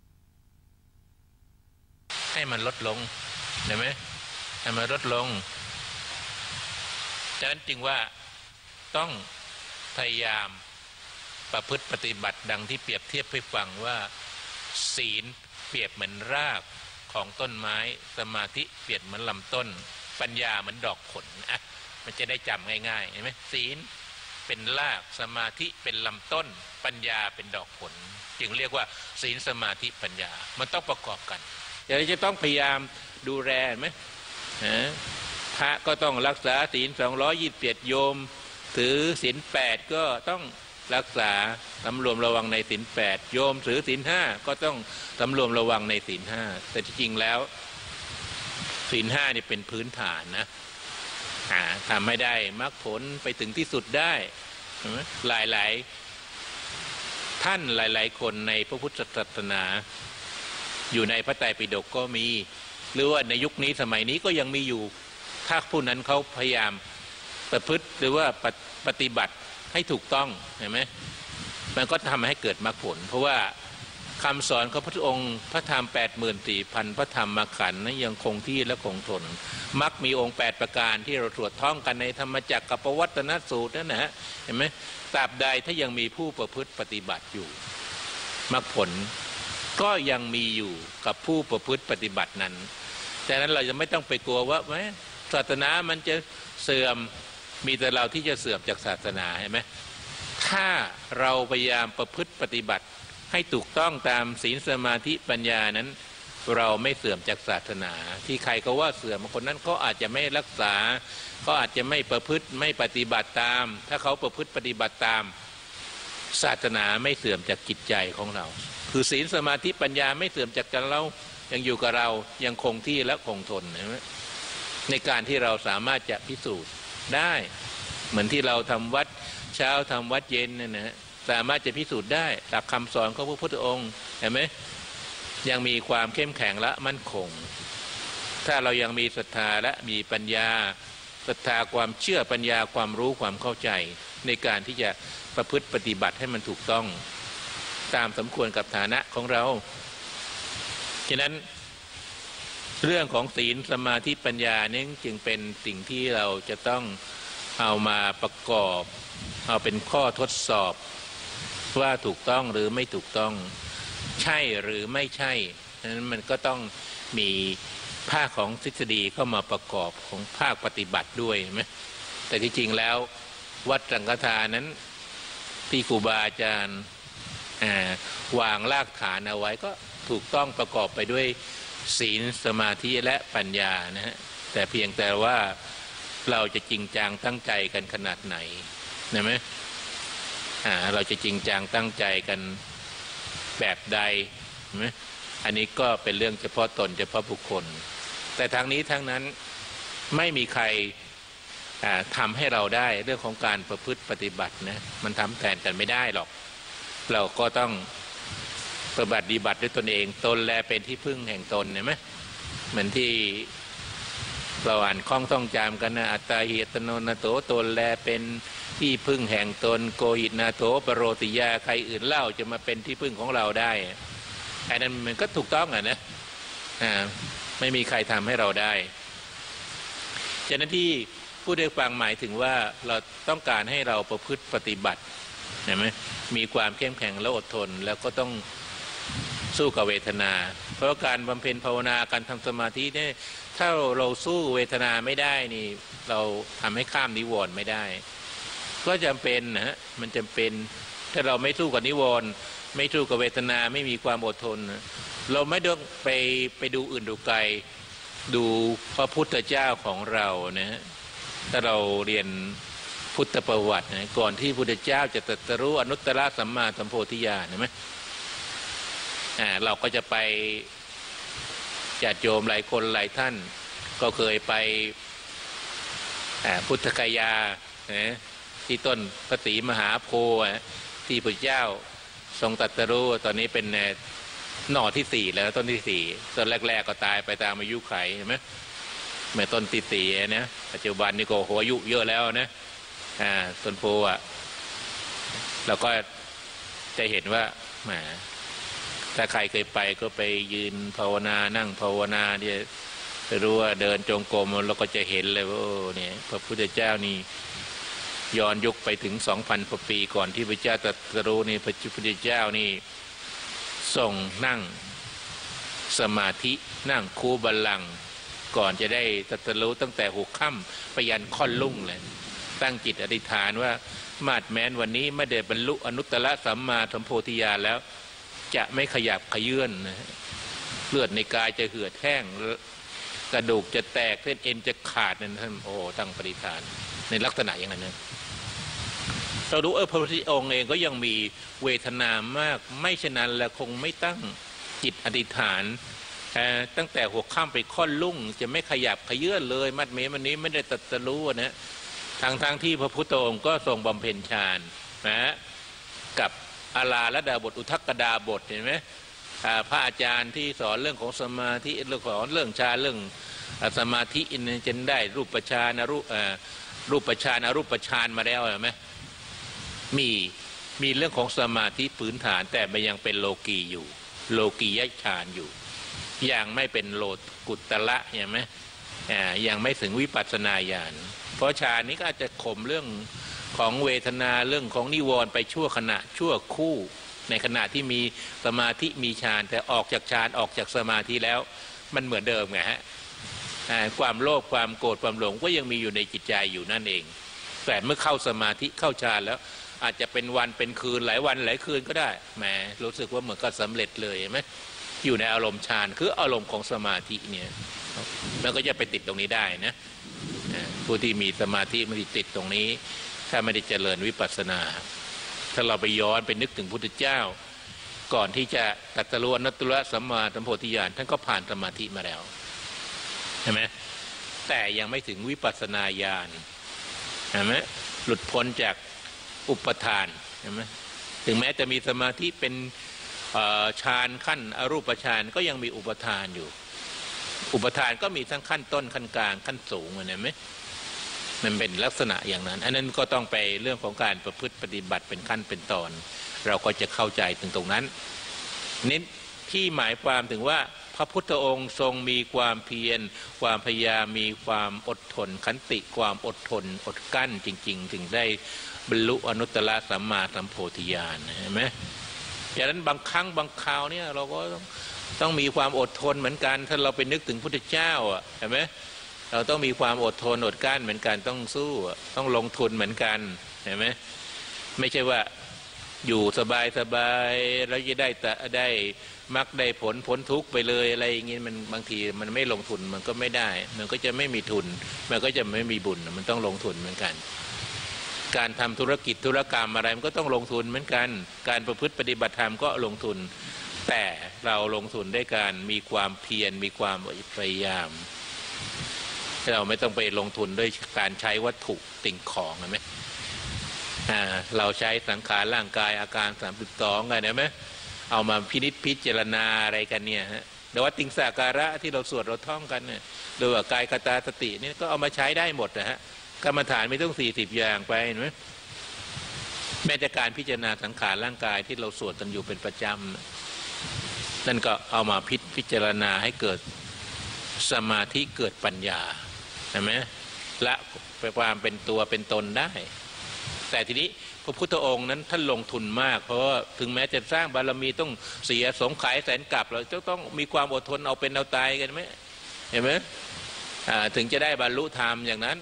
ให้มันลดลงเห็นไหมให้มันลดลงฉะนั้นจึงว่าต้องพยายามประพฤติปฏิบัติดังที่เปรียบเทียบให้ฟังว่าศีลเปรียบเหมือนรากของต้นไม้สมาธิเปรียบเหมือนลำต้นปัญญาเหมือนดอกผลอ่ะมันจะได้จำง่ายๆเห็นไหมศีลเป็นรากสมาธิเป็นลำต้นปัญญาเป็นดอกผลจึงเรียกว่าศีลสมาธิปัญญามันต้องประกอบกันเดี๋ยวจะต้องพยายามดูแลไหมพระก็ต้องรักษาศีลสองร้อยยี่สิบเจ็ดโยมถือศีลแปดก็ต้องรักษาสำรวมระวังในศีลแปดโยมถือศีลห้าก็ต้องสำรวมระวังในศีลห้าแต่จริงแล้วศีลห้านี่เป็นพื้นฐานนะทำให้ได้มรรคผลไปถึงที่สุดได้หลายๆท่านหลายๆคนในพระพุทธศาสนาอยู่ในพระไตรปิฎกก็มีหรือว่าในยุคนี้สมัยนี้ก็ยังมีอยู่ถ้าผู้นั้นเขาพยายามประพฤติหรือว่าปฏิบัติให้ถูกต้องเห็นไหมมันก็ทำให้เกิดมรรคผลเพราะว่าคำสอนของพระพุทธองค์พระธรรมแปดหมื่นสี่พันพระธรรมขันธ์นั้นยังคงที่และคงทนมรรคมีองค์แปดประการที่เราตรวจท่องกันในธรรมจักรกับปวัตตนสูตรนั่นนะฮะเห็นไหมตราบใดถ้ายังมีผู้ประพฤติปฏิบัติอยู่มรรคผลก็ยังมีอยู่กับผู้ประพฤติปฏิบัตินั้นดังนั้นเราจะไม่ต้องไปกลัวว่าแม้ศาสนามันจะเสื่อมมีแต่เราที่จะเสื่อมจากศาสนาเห็นไหมถ้าเราพยายามประพฤติปฏิบัติให้ถูกต้องตามศีลสมาธิปัญญานั้นเราไม่เสื่อมจากศาสนาที่ใครก็ว่าเสื่อมคนนั้นก็อาจจะไม่รักษาก็อาจจะไม่ประพฤติไม่ปฏิบัติตามถ้าเขาประพฤติปฏิบัติตามศาสนาไม่เสื่อมจากจิตใจของเราคือศีลสมาธิปัญญาไม่เสื่อมจากกันเรายังอยู่กับเรายังคงที่และคงทนนะในการที่เราสามารถจะพิสูจน์ได้เหมือนที่เราทำวัดเช้าทำวัดเย็นเนี่ยนะสามารถจะพิสูจน์ได้จากคำสอนของพระพุทธองค์เห็นไหมยังมีความเข้มแข็งและมั่นคงถ้าเรายังมีศรัทธาและมีปัญญาศรัทธาความเชื่อปัญญาความรู้ความเข้าใจในการที่จะประพฤติปฏิบัติให้มันถูกต้องตามสมควรกับฐานะของเราฉะนั้นเรื่องของศีลสมาธิปัญญานี่จึงเป็นสิ่งที่เราจะต้องเอามาประกอบเอาเป็นข้อทดสอบว่าถูกต้องหรือไม่ถูกต้องใช่หรือไม่ใช่นั้นมันก็ต้องมีภาคของทฤษฎีเข้ามาประกอบของภาคปฏิบัติด้วยไหมแต่ที่จริงแล้ววัดสังฆทานนั้นที่ครูบาอาจารย์วางรากฐานเอาไว้ก็ถูกต้องประกอบไปด้วยศีลสมาธิและปัญญานะฮะแต่เพียงแต่ว่าเราจะจริงจังตั้งใจกันขนาดไหนนะไหมอ่าเราจะจริงจังตั้งใจกันแบบใดไหมอันนี้ก็เป็นเรื่องเฉพาะตนเฉพาะบุคคลแต่ทางนี้ทั้งนั้นไม่มีใครทำให้เราได้เรื่องของการประพฤติปฏิบัตินะมันทำแทนกันไม่ได้หรอกเราก็ต้องปฏิบัติดีบัติด้วยตนเองตนแลเป็นที่พึ่งแห่งตนเห็นไหมเหมือนที่เราอ่านคล้องต้องจำกันนะอัตตาหิตโนนาโถตนแลเป็นที่พึ่งแห่งตนโกหิตนาโถปโรติยาใครอื่นเล่าจะมาเป็นที่พึ่งของเราได้ไอ้นั้นมันก็ถูกต้องอ่ะนะอ่าไม่มีใครทำให้เราได้ฉะนั้นที่ผู้ได้ฟังหมายถึงว่าเราต้องการให้เราประพฤติปฏิบัติเห็นไหมมีความเข้มแข็งและอดทนแล้วก็ต้องสู้กับเวทนาเพราะการบำเพ็ญภาวนาการทำสมาธิเนี่ยถ้าเราสู้เวทนาไม่ได้นี่เราทำให้ข้ามนิวรณ์ไม่ได้ก็จำเป็นนะฮะมันจำเป็นถ้าเราไม่สู้กับนิวรณ์ไม่สู้กับเวทนาไม่มีความอดทนเราไม่ต้องไปไปดูอื่นดูไกลดูพระพุทธเจ้าของเรานะฮะถ้าเราเรียนพุทธประวัตินะก่อนที่พระพุทธเจ้าจะตรัสรู้อนุตตรสัมมาสัมโพธิญาณเห็นไหมอ่าเราก็จะไปญาติโยมหลายคนหลายท่านก็เคยไปพุทธกายาที่ต้นพระศรีมหาโพธิ์ที่พระเจ้าทรงตรัสรู้ตอนนี้เป็นหน่อที่สี่แล้วต้นที่สี่ต้นแรกๆก็ตายไปตามอายุไขเห็นไหมเมื่อต้นที่สี่นะปัจจุบันนี่ก็หัวอายุเยอะแล้วนะอ่าต้นโพอ่ะเราก็จะเห็นว่าแหมถ้าใครเคยไปก็ไปยืนภาวนานั่งภาวนาเนี่ยจะรู้ว่าเดินจงกรมเราก็จะเห็นเลยว่าโอ้เนี่ยพระพุทธเจ้านี่ย้อนยุคไปถึงสองพันกว่าปีก่อนที่พระเจ้าตรัสรู้นี่พระพุทธเจ้านี่ทรงนั่งสมาธินั่งคูบัลลังก์ก่อนจะได้ตรัสรู้ตั้งแต่หัวค่ำไปยันค่อนลุ่งเลยตั้งจิตอธิษฐานว่ามาดแม้นวันนี้ไม่ได้บรรลุอนุตตรสัมมาสัมโพธิญาณแล้วจะไม่ขยับขยื่นนะเลือดในกายจะเหือดแห้งกระดูกจะแตกเส้นเอ็นจะขาดนั่นท่านโอ้ตั้งปฏิฐานในลักษณะอย่างนั้นนะเราดูเออพระพุทธองค์เองก็ยังมีเวทนามากไม่ฉะนั้นแล้วคงไม่ตั้งจิตอธิษฐานตั้งแต่หัวค่ำไปค่อนลุ่งจะไม่ขยับขยื่นเลยมัดเมมันนี้ไม่ได้ตรัสรู้นะทางทางที่พระพุทธองค์ก็ทรงบำเพ็ญฌานนะกับอาลาละดาบทอุทกดาบทเห็นไหมพระอาจารย์ที่สอนเรื่องของสมาธิเรื่องของเรื่องฌานเรื่องสมาธิอินจะได้รูปฌานรูปรูปฌานอรูปฌานมาแล้วใช่ไหมมีมีเรื่องของสมาธิพื้นฐานแต่มันยังเป็นโลกีอยู่โลกียฌานอยู่ยังไม่เป็นโลกุตตระเห็นไหมยังไม่ถึงวิปัสสนาญาณเพราะฌานนี้ก็อาจจะข่มเรื่องของเวทนาเรื่องของนิวรณ์ไปชั่วขณะชั่วคู่ในขณะที่มีสมาธิมีฌานแต่ออกจากฌานออกจากสมาธิแล้วมันเหมือนเดิมไงฮะความโลภความโกรธความหลงก็ยังมีอยู่ในจิตใจอยู่นั่นเองแต่เมื่อเข้าสมาธิเข้าฌานแล้วอาจจะเป็นวันเป็นคืนหลายวันหลายคืนก็ได้แหมรู้สึกว่าเหมือนกับสำเร็จเลยไหมอยู่ในอารมณ์ฌานคืออารมณ์ของสมาธิเนี่ยมันก็จะไปติดตรงนี้ได้นะผู้ที่มีสมาธิมันติดตรงนี้ถ้าไม่ได้เจริญวิปัสสนาถ้าเราไปย้อนไปนึกถึงพุทธเจ้าก่อนที่จะตรัสรู้อนัตตลสัมมาสัมโพธิญาณท่านก็ผ่านสมาธิมาแล้วใช่ไหมแต่ยังไม่ถึงวิปัสสนาญาณใช่ไหมหลุดพ้นจากอุปทานใช่ไหมถึงแม้จะมีสมาธิเป็นฌานขั้นอรูปฌานก็ยังมีอุปทานอยู่อุปทานก็มีทั้งขั้นต้นขั้นกลางขั้นสูงเห็นไหมมันเป็นลักษณะอย่างนั้นอันนั้นก็ต้องไปเรื่องของการประพฤติปฏิบัติเป็นขั้นเป็นตอนเราก็จะเข้าใจถึงตรงนั้นนี่ที่หมายความถึงว่าพระพุทธองค์ทรงมีความเพียรความพยายามมีความอดทนขันติความอดทนอดกั้นจริงๆถึงได้บรรลุอนุตตรสัมมาสัมโพธิญาณเห็นไหมดังนั้นบางครั้งบางคราวเนี่ยเราก็ต้องต้องมีความอดทนเหมือนกันถ้าเราไปนึกถึงพุทธเจ้าอ่ะเห็นไหมเราต้องมีความอดทนอดกั้นเหมือนกันต้องสู้ต้องลงทุนเหมือนกันเห็นไหมไม่ใช่ว่าอยู่สบายสบายแล้วจะได้แต่ได้มักได้ผลพ้นทุกข์ไปเลยอะไรอย่างงี้มันบางทีมันไม่ลงทุนมันก็ไม่ได้มันก็จะไม่มีทุนมันก็จะไม่มีบุญมันต้องลงทุนเหมือนกันการทำธุรกิจธุรกรรมอะไรมันก็ต้องลงทุนเหมือนกันการประพฤติปฏิบัติธรรมก็ลงทุนแต่เราลงทุนด้วยการมีความเพียรมีความพยายามเราไม่ต้องไปลงทุนด้วยการใช้วัตถุสิ่งของใช่ไหมเราใช้สังขารร่างกายอาการสามสิบสองไงนะไหมเอามาพินิจพิจารณาอะไรกันเนี่ยฮะแต่ว่าติงสาการะที่เราสวดเราท่องกันเนี่ยโดยว่ากายคตาสตินี่ก็เอามาใช้ได้หมดนะฮะกรรมฐานไม่ต้องสี่สิบอย่างไปเห็นไหมแม้แต่การพิจารณาสังขารร่างกายที่เราสวดกันอยู่เป็นประจำนั่นก็เอามาพิพิจารณาให้เกิดสมาธิเกิดปัญญาใช่ไหมละไปความเป็นตัวเป็นตนได้แต่ทีนี้พระพุทธองค์นั้นท่านลงทุนมากเพราะว่าถึงแม้จะสร้างบารมีต้องเสียสงไขยแสนกลับเราจะต้องมีความอดทนเอาเป็นเอาตายกันไหมเห็นไหมถึงจะได้บรรลุธรรมอย่างนั้น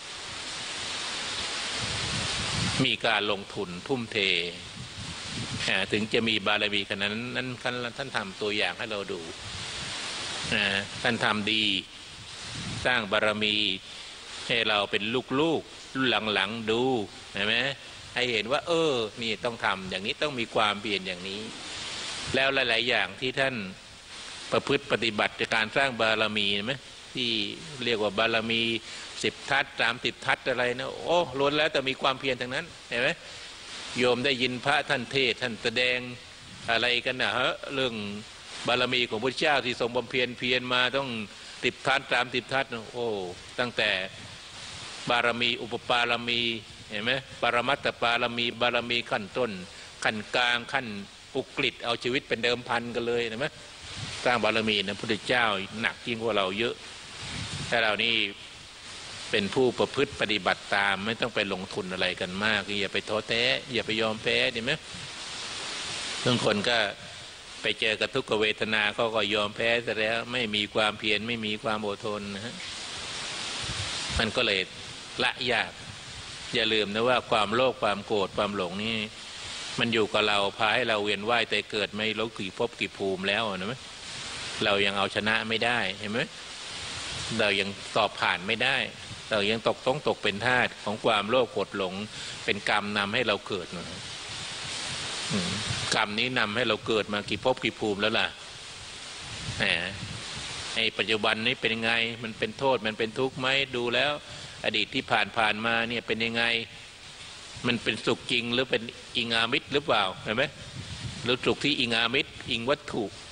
มีการลงทุนทุ่มเทถึงจะมีบารมีขนาดนั้นนั้นท่านทำตัวอย่างให้เราดูท่านทำดีสร้างบารมีให้เราเป็นลูกๆรุ่นหลังๆดูเห็นไหมให้เห็นว่าเออนี่ต้องทำอย่างนี้ต้องมีความเปลี่ยนอย่างนี้แล้วหลายๆอย่างที่ท่านประพฤติปฏิบัติจากการสร้างบารมีไหมที่เรียกว่าบารมีสิบทัศสามสิบทัศอะไรนะโอ้ล้วนแล้วแต่มีความเพียรทั้งนั้นเห็นไหมโยมได้ยินพระท่านเทศท่านแสดงอะไรกันนะฮะเรื่องบารมีของพระเจ้าที่ทรงบำเพ็ญเพียรมาต้องสิบทัศสามสิบทัศโอ้ตั้งแต่บารมีอุปปารมีเห็นไหมปรมัตถบารมีบารมีขั้นต้นขั้นกลางขั้นอุกฤษเอาชีวิตเป็นเดิมพันกันเลยเห็นไหมสร้างบารมีนะพระพุทธเจ้าหนักยิ่งกว่าเราเยอะแต่เรานี่เป็นผู้ประพฤติปฏิบัติตามไม่ต้องไปลงทุนอะไรกันมากอย่าไปท้อแท้อย่าไปยอมแพ้ดีไหมบางคนก็ไปเจอกับทุกขเวทนาเขาก็ยอมแพ้ซะแล้วไม่มีความเพียรไม่มีความอดทนนะฮะมันก็เลยละยากอย่าลืมนะว่าความโลภความโกรธความหลงนี่มันอยู่กับเราพาให้เราเวียนว่ายแต่เกิดไม่รู้กี่ภพกี่ภูมิแล้วนะไหมเรายังเอาชนะไม่ได้เห็นไหมเรายังสอบผ่านไม่ได้เรายังตกต้องตกเป็นทาสของความโลภโกรธหลงเป็นกรรมนำให้เราเกิดนะกรรมนี้นำให้เราเกิดมากี่ภพกี่ภูมิแล้วล่ะแหมในปัจจุบันนี้เป็นยังไงมันเป็นโทษมันเป็นทุกข์ไหมดูแล้วอดีตที่ผ่านผ่านมาเนี่ยเป็นยังไงมันเป็นสุขจริงหรือเป็นอิงอามิตรหรือเปล่าเห็นไหมหรือสุขที่อิงอามิตรอิงวัตถุ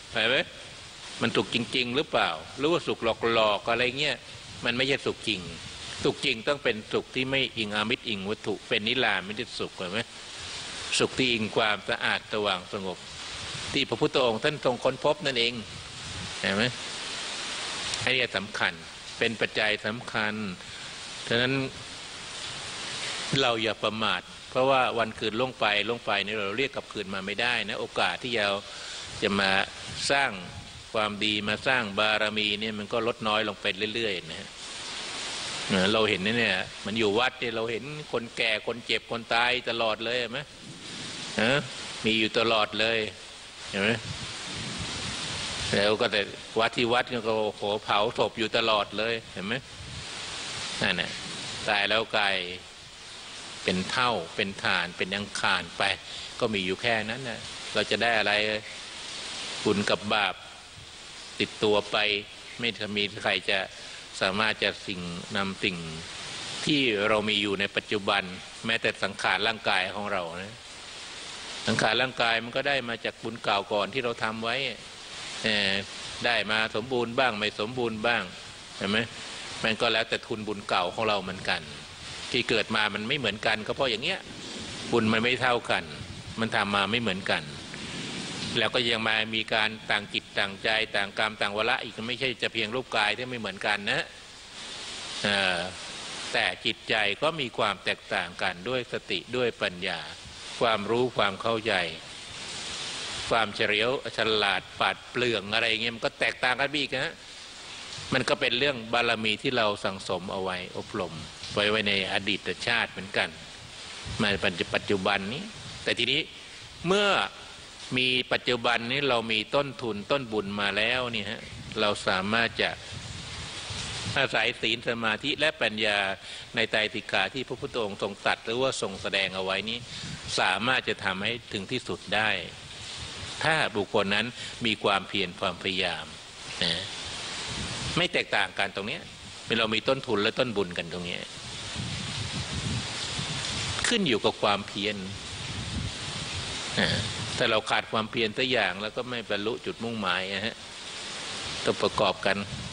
เห็นไหมมันสุขจริงๆหรือเปล่าหรือว่าสุขหลอกๆอะไรเงี้ยมันไม่ใช่สุขจริงสุขจริงต้องเป็นสุขที่ไม่อิงอามิตรอิงวัตถุเป็นนิรามิตสุขเห็นไหมสุขที่อิงความสะอาดสว่างสงบที่พระพุทธองค์ท่านทรงค้นพบนั่นเองเห็นไหมไอ้นี่สำคัญเป็นปัจจัยสำคัญฉะนั้นเราอย่าประมาทเพราะว่าวันคืนล่วงไปล่วงไปนี่เราเรียกกลับคืนมาไม่ได้นะโอกาสที่เราจะมาสร้างความดีมาสร้างบารมีเนี่ยมันก็ลดน้อยลงไปเรื่อยๆนะเราเห็นเนี่ยมันอยู่วัดเนี่ยเราเห็นคนแก่คนเจ็บคนตายตลอดเลยเห็นไหมฮะมีอยู่ตลอดเลยเห็นไหมแล้วก็แต่วัดที่วัดก็โหเผาศพอยู่ตลอดเลยเห็นไหมนั่นแหละตายแล้วกลายเป็นเท่าเป็นฐานเป็นอังคารไปก็มีอยู่แค่นั้นนะเราจะได้อะไรบุญกับบาปติดตัวไปไม่มีใครจะสามารถจะสิ่งนำสิ่งที่เรามีอยู่ในปัจจุบันแม้แต่สังขารร่างกายของเรานะสังขารร่างกายมันก็ได้มาจากบุญเก่าก่อนที่เราทำไว้ได้มาสมบูรณ์บ้างไม่สมบูรณ์บ้างเห็นไหมมันก็แล้วแต่ทุนบุญเก่าของเราเหมือนกันที่เกิดมามันไม่เหมือนกันก็เพราะอย่างเงี้ยบุญมันไม่เท่ากันมันทำมาไม่เหมือนกันแล้วก็ยังมามีการต่างจิตต่างใจต่างกรรมต่างวาระอีกไม่ใช่จะเพียงรูปกายที่ไม่เหมือนกันนะแต่จิตใจก็มีความแตกต่างกันด้วยสติด้วยปัญญาความรู้ความเข้าใจความเฉลียวฉลาดปราดเปรื่องอะไรเงี้ยมันก็แตกต่างกันอีกนะมันก็เป็นเรื่องบารมีที่เราสั่งสมเอาไว้อบรมไว้ไว้ในอดีตชาติเหมือนกันมาปัจจุบันนี้แต่ทีนี้เมื่อมีปัจจุบันนี้เรามีต้นทุนต้นบุญมาแล้วนี่ฮะเราสามารถจะอาศัยศีลสมาธิและปัญญาในไตรสิกขาที่พระพุทธองค์ทรงตรัสหรือว่าทรงแสดงเอาไว้นี้สามารถจะทำให้ถึงที่สุดได้ถ้าบุคคลนั้นมีความเพียรความพยายามนะไม่แตกต่างกันตรงนี้เป็นเรามีต้นทุนและต้นบุญกันตรงนี้ขึ้นอยู่กับความเพียรถ้าเราขาดความเพียรสักอย่างแล้วก็ไม่บรรลุจุดมุ่งหมายนะฮะต้องประกอบกัน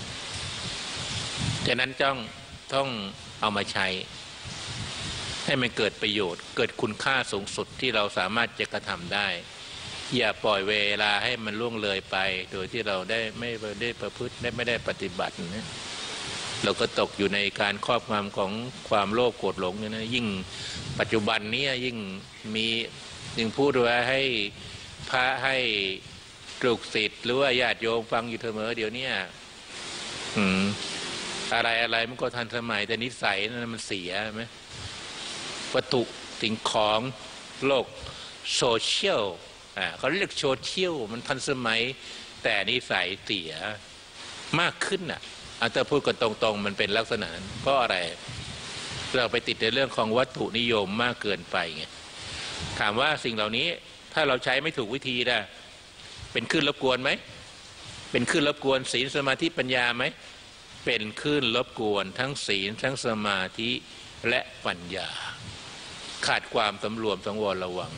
ฉะนั้นจ้องต้องเอามาใช้ให้มันเกิดประโยชน์เกิดคุณค่าสูงสุดที่เราสามารถจะกระทำได้อย่าปล่อยเวลาให้มันล่วงเลยไปโดยที่เราได้ไม่ได้ประพฤติได้ไม่ได้ปฏิบัตินะเราก็ตกอยู่ในการครอบงำของความโลภโกรธหลงเนี่ยนะยิ่งปัจจุบันนี้ยิ่งมียิ่งพูดไว้ให้พระให้ลูกศิษย์หรือว่าญาติโยมฟังอยู่เสมอเดี๋ยวนี้อืมอะไรอะไรมันก็ทันสมัยแต่นิสัยนั้นมันเสียไหมวัตถุสิ่งของโลกโซเชียลอ่าเขาเรียกโซเชียลมันทันสมัยแต่นิสัยเสียมากขึ้นอ่ะอาจจะพูดกันตรงๆมันเป็นลักษณะนั้นเพราะอะไรเราไปติดในเรื่องของวัตถุนิยมมากเกินไปไงถามว่าสิ่งเหล่านี้ถ้าเราใช้ไม่ถูกวิธีนะเป็นคลื่นรบกวนไหมเป็นคลื่นรบกวนศีลสมาธิปัญญาไหมเป็นคลื่นรบกวนทั้งศีลทั้งสมาธิและปัญญาขาดความสำรวมสังวรระวัง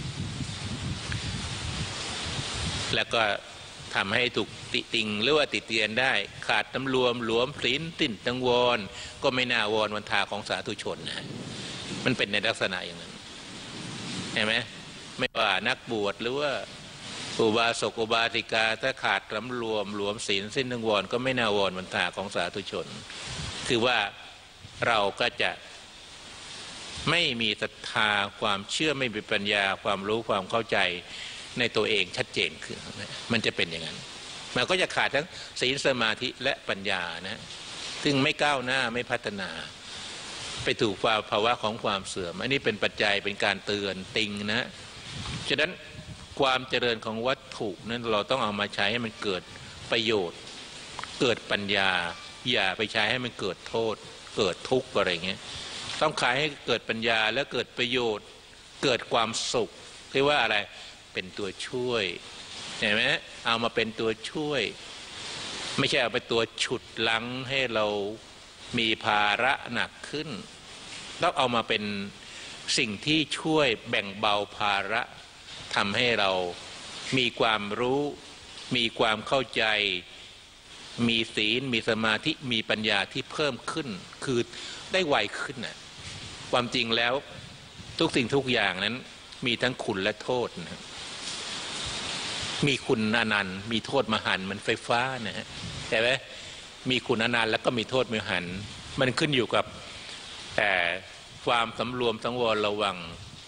แล้วก็ทำให้ถูกติติงหรือว่าติเตียนได้ขาดสำรวมหลวมศีลสิ้นตังวรก็ไม่น่าวรวันทาของสาธุชนนะมันเป็นในลักษณะอย่างนั้นเห็นไหมไม่ว่านักบวชหรือว่าอุบาสกอุบาสิกาถ้าขาดสำรวมหลวมศีลสิ้นตังวรก็ไม่น่าวรวันทาของสาธุชนคือว่าเราก็จะไม่มีศรัทธาความเชื่อไม่มีปัญญาความรู้ความเข้าใจในตัวเองชัดเจนคือมันจะเป็นอย่างนั้นมันก็จะขาดทั้งศีลสมาธิและปัญญานะซึ่งไม่ก้าวหน้าไม่พัฒนาไปถูกภาวะของความเสื่อมอันนี้เป็นปัจจัยเป็นการเตือนติงนะฉะนั้นความเจริญของวัตถุนั้นเราต้องเอามาใช้ให้มันเกิดประโยชน์เกิดปัญญาอย่าไปใช้ให้มันเกิดโทษเกิดทุกข์อะไรเงี้ยต้องขายให้เกิดปัญญาและเกิดประโยชน์เกิดความสุขที่ว่าอะไรเป็นตัวช่วยเห็นไหมเอามาเป็นตัวช่วยไม่ใช่เอาไปตัวฉุดลังให้เรามีภาระหนักขึ้นต้องเอามาเป็นสิ่งที่ช่วยแบ่งเบาภาระทำให้เรามีความรู้มีความเข้าใจมีศีลมีสมาธิมีปัญญาที่เพิ่มขึ้นคือได้ไวขึ้นน่ะความจริงแล้วทุกสิ่งทุกอย่างนั้นมีทั้งคุณและโทษนะมีคุณอนันต์มีโทษมหันต์มันไฟฟ้านะฮะแต่ว่ามีคุณอนันต์แล้วก็มีโทษมหันต์มันขึ้นอยู่กับแต่ความสำรวมสังวรระวัง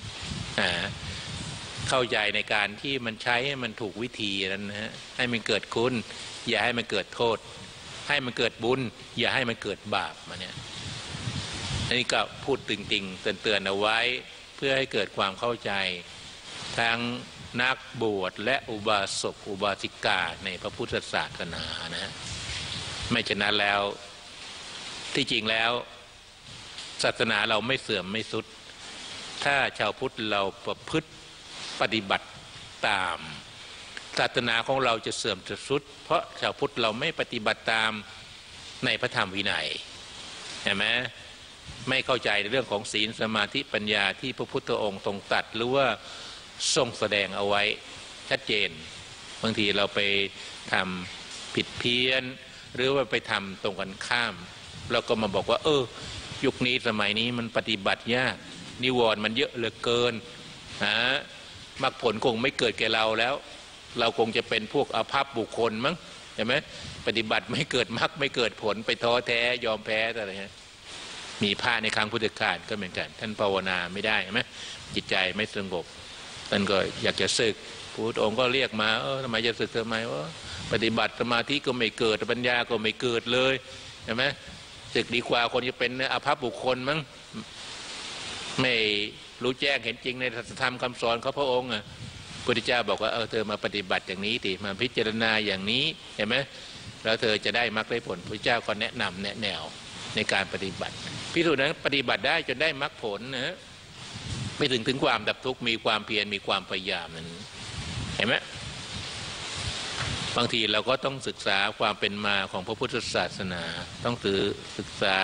เข้าใจในการที่มันใช้ให้มันถูกวิธีนั้นนะฮะให้มันเกิดคุณอย่าให้มันเกิดโทษให้มันเกิดบุญอย่าให้มันเกิดบาปมาเนี่ยอันนี้ก็พูดตึงๆเตือนๆเอาไว้เพื่อให้เกิดความเข้าใจทั้งนักบวชและอุบาสกอุบาสิกาในพระพุทธศาสนานะไม่ฉะนั้นแล้วที่จริงแล้วศาสนาเราไม่เสื่อมไม่ทรุดถ้าชาวพุทธเราประพฤติปฏิบัติตามศาสนาของเราจะเสื่อมจะทรุดเพราะชาวพุทธเราไม่ปฏิบัติตามในพระธรรมวินัยเห็นไหมไม่เข้าใจในเรื่องของศีลสมาธิปัญญาที่พระพุทธองค์ทรงตรัสหรือว่าทรงแสดงเอาไว้ชัดเจนบางทีเราไปทำผิดเพี้ยนหรือว่าไปทำตรงกันข้ามเราก็มาบอกว่าเออยุคนี้สมัยนี้มันปฏิบัติยากนิวรณ์มันเยอะเหลือเกินฮะมรรคผลคงไม่เกิดแก่เราแล้วเราคงจะเป็นพวกอภัพบุคคลมั้งใช่ไหมปฏิบัติไม่เกิดมรรคไม่เกิดผลไปท้อแท้ยอมแพ้อะไรฮะมีพระในครั้งพุทธกาลก็เหมือนกันท่านภาวนาไม่ได้ใช่ไหมจิตใจไม่สงบท่านก็อยากจะศึกพระพุทธองค์ก็เรียกมาเออทำไมจะศึกทำไมว่าปฏิบัติสมาธิก็ไม่เกิดปัญญาก็ไม่เกิดเลยใช่ไหมศึกดีกว่าคนจะเป็นอภัพบุคคลมั้งไม่รู้แจ้งเห็นจริงในธรรมคำสอนของพระองค์อ่ะพระพุทธเจ้าบอกว่าเออเธอมาปฏิบัติอย่างนี้ดิมาพิจารณาอย่างนี้เห็นไหมแล้วเธอจะได้มรรคได้ผลพระเจ้าก็แนะนำแนะแนวในการปฏิบัติพิสูจน์นั้นปฏิบัติได้จนได้มรรคผลนะไม่ถึงถึงความดับทุกข์มีความเพียรมีความพยายามนั้นเห็นไหมบางทีเราก็ต้องศึกษาความเป็นมาของพระพุทธศาสนาต้องถือศึกษา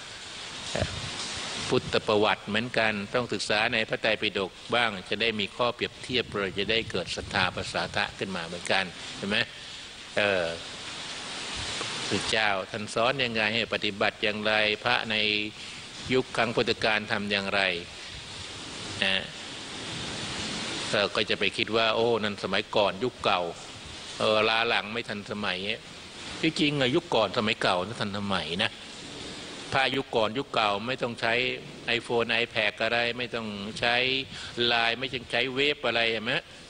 พุทธประวัติเหมือนกันต้องศึกษาในพระไตรปิฎกบ้างจะได้มีข้อเปรียบเทียบเราจะได้เกิดศรัทธาประสาทะขึ้นมาเหมือนกันเห็นไหมเออพระเจ้าท่านสอนยังไงให้ปฏิบัติอย่างไรพระในยุคครั้งพุทธกาลทำอย่างไรนะเราก็จะไปคิดว่าโอ้นั่นสมัยก่อนยุคเก่าเออล้าหลังไม่ทันสมัยที่จริงอะยุคก่อนสมัยเก่าทันสมัยนะพระยุคก่อนยุคเก่าไม่ต้องใช้ ไอโฟน ไอแพด อะไรไม่ต้องใช้ไลน์ไม่ต้องใช้เว็บอะไรใช่ไหม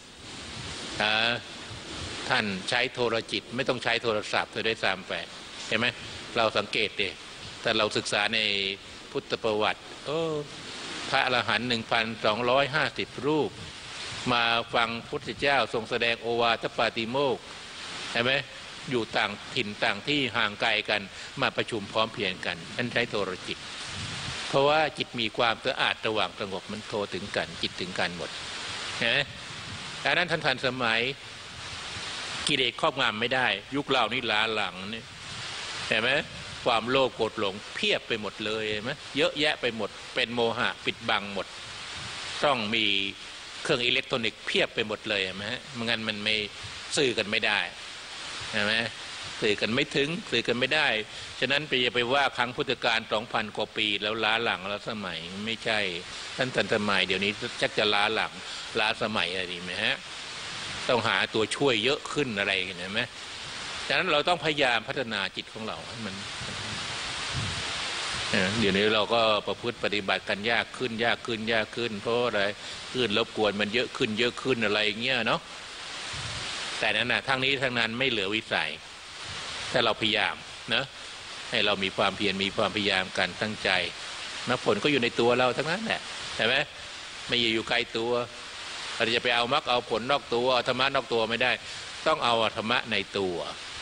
ท่านใช้โทรจิตไม่ต้องใช้โทรศัพท์เธอได้สามแปดเห็นไหมเราสังเกตดิแต่เราศึกษาในพุทธประวัติโอ้พระอรหันต์หนึ่งพันสองร้อยห้าสิบรูปมาฟังพุทธเจ้าทรงแสดงโอวาทปาติโมกข์เห็นไหมอยู่ต่างถิ่นต่างที่ห่างไกลกันมาประชุมพร้อมเพรียงกันท่านใช้โทรจิตเพราะว่าจิตมีความสะอาดระหว่างสงบมันโทรถึงกันจิตถึงกันหมดนะดังนั้นท่านทันสมัยกิเลสครอบงำไม่ได้ยุคเรานี่ล้าหลังนี่เห็นไหมความโลภโกรธหลงเพียบไปหมดเลยเห็นไหมเยอะแยะไปหมดเป็นโมหะปิดบังหมดต้องมีเครื่องอิเล็กทรอนิกส์เพียบไปหมดเลยเห็นไหมไม่งั้นมันไม่สื่อกันไม่ได้ใช่ไหมสื่อกันไม่ถึงสื่อกันไม่ได้ฉะนั้นไปอย่าไปว่าครั้งพุทธกาลสองพันกว่าปีแล้วล้าหลังแล้วสมัยไม่ใช่ท่านทันสมัยเดี๋ยวนี้ชักจะล้าหลังล้าสมัยอะไรดีไหมฮะต้องหาตัวช่วยเยอะขึ้นอะไรเห็นไหมฉะนั้นเราต้องพยายามพัฒนาจิตของเราให้มันเดี๋ยวนี้เราก็ประพฤติปฏิบัติกันยากขึ้นยากขึ้นยากขึ้นเพราะอะไรขึ้นรบกวนมันเยอะขึ้นเยอะขึ้นอะไรเงี้ยเนาะแต่นั้นนะทั้งนี้ทั้งนั้นไม่เหลือวิสัยถ้าเราพยายามนะให้เรามีความเพียรมีความพยายามกันตั้งใจมรรคผลก็อยู่ในตัวเราทั้งนั้นแหละใช่ไหมไม่อยู่ไกลตัวเราจะไปเอามรรคเอาผลนอกตัวธรรมะนอกตัวไม่ได้ต้องเอาธรรมะในตัว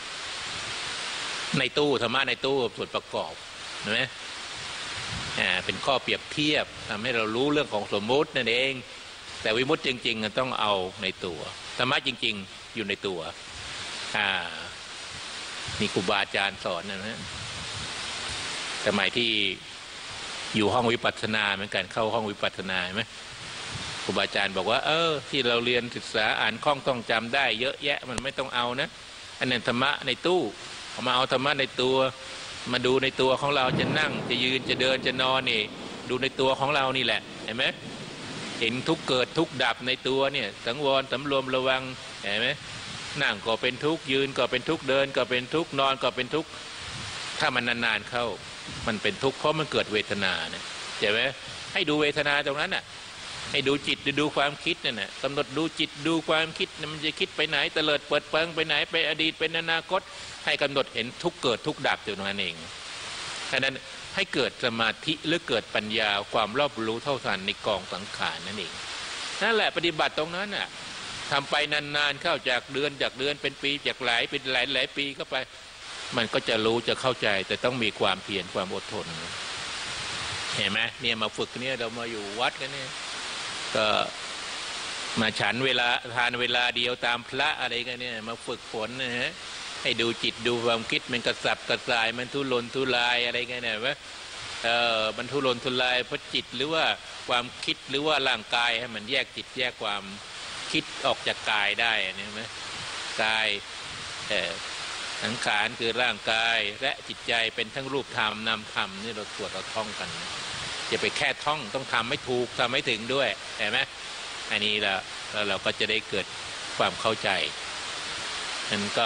ในตู้ธรรมะในตู้ส่วนประกอบเห็นไหมอ่าเป็นข้อเปรียบเทียบทำให้เรารู้เรื่องของสมมุตินั่นเองแต่วิมุตติจริงๆต้องเอาในตัวธรรมะจริงๆอยู่ในตัวอ่านี่ครูบาอาจารย์สอนนะฮะสมัยที่อยู่ห้องวิปัสสนาเหมือนกันเข้าห้องวิปัสสนาไหมครูบาอาจารย์บอกว่าเออที่เราเรียนศึกษาอ่านคล่องต้องจำได้เยอะแยะมันไม่ต้องเอานะอันนั้นธรรมะในตู้เอามาเอาธรรมะในตัวมาดูในตัวของเราจะนั่งจะยืนจะเดินจะนอนนี่ดูในตัวของเรานี่แหละเห็นไหมเห็นทุกเกิดทุกดับในตัวเนี่ยสังวรสำรวมระวังเห็นไหมนั่งก็เป็นทุกข์ยืนก็เป็นทุกข์เดินก็เป็นทุกข์นอนก็เป็นทุกข์ถ้ามันนานๆเข้ามันเป็นทุกข์เพราะมันเกิดเวทนาเนี่ยเห็นไหมให้ดูเวทนาตรงนั้นน่ะให้ดูจิตดูความคิดนั่นน่ะกำหนดดูจิตดูความคิดมันจะคิดไปไหนเตลิดเปิดเปิงไปไหนไปอดีตเป็นอนาคตให้กำหนดเห็นทุกเกิดทุกดับอยู่ตรงนั้นเองฉะนั้นให้เกิดสมาธิหรือเกิดปัญญาความรอบรู้เท่าทันในกองสังขารนั่นเองนั่นแหละปฏิบัติตรงนั้นน่ะทำไปนานๆเข้าจากเดือนจากเดือนเป็นปีจากหลายเป็นหลายหลายปีก็ไปมันก็จะรู้จะเข้าใจแต่ต้องมีความเพียรความอดทนเห็นไหมเนี่ยมาฝึกเนี่ยเรามาอยู่วัดกันเนี่ยก็มาฉันเวลาทานเวลาเดียวตามพระอะไรกันเนี่ยมาฝึกฝนนะฮะให้ดูจิตดูความคิดมันกระสับกระส่ายมันทุรนทุรายอะไรกันเนี่ยว่าเออมันทุรนทุรายเพราะจิตหรือว่าความคิดหรือว่าร่างกายให้มันแยกจิตแยกความคิดออกจากกายได้เนี่ยไหมกายเออสังขารคือร่างกายและจิตใจเป็นทั้งรูปธรรมนามธรรมนี่เราตรวจเราท่องกันอย่าไปแค่ท่องต้องทำให้ถูกทำให้ถึงด้วยเห็นไหมอันนี้เราเราก็จะได้เกิดความเข้าใจนั้นก็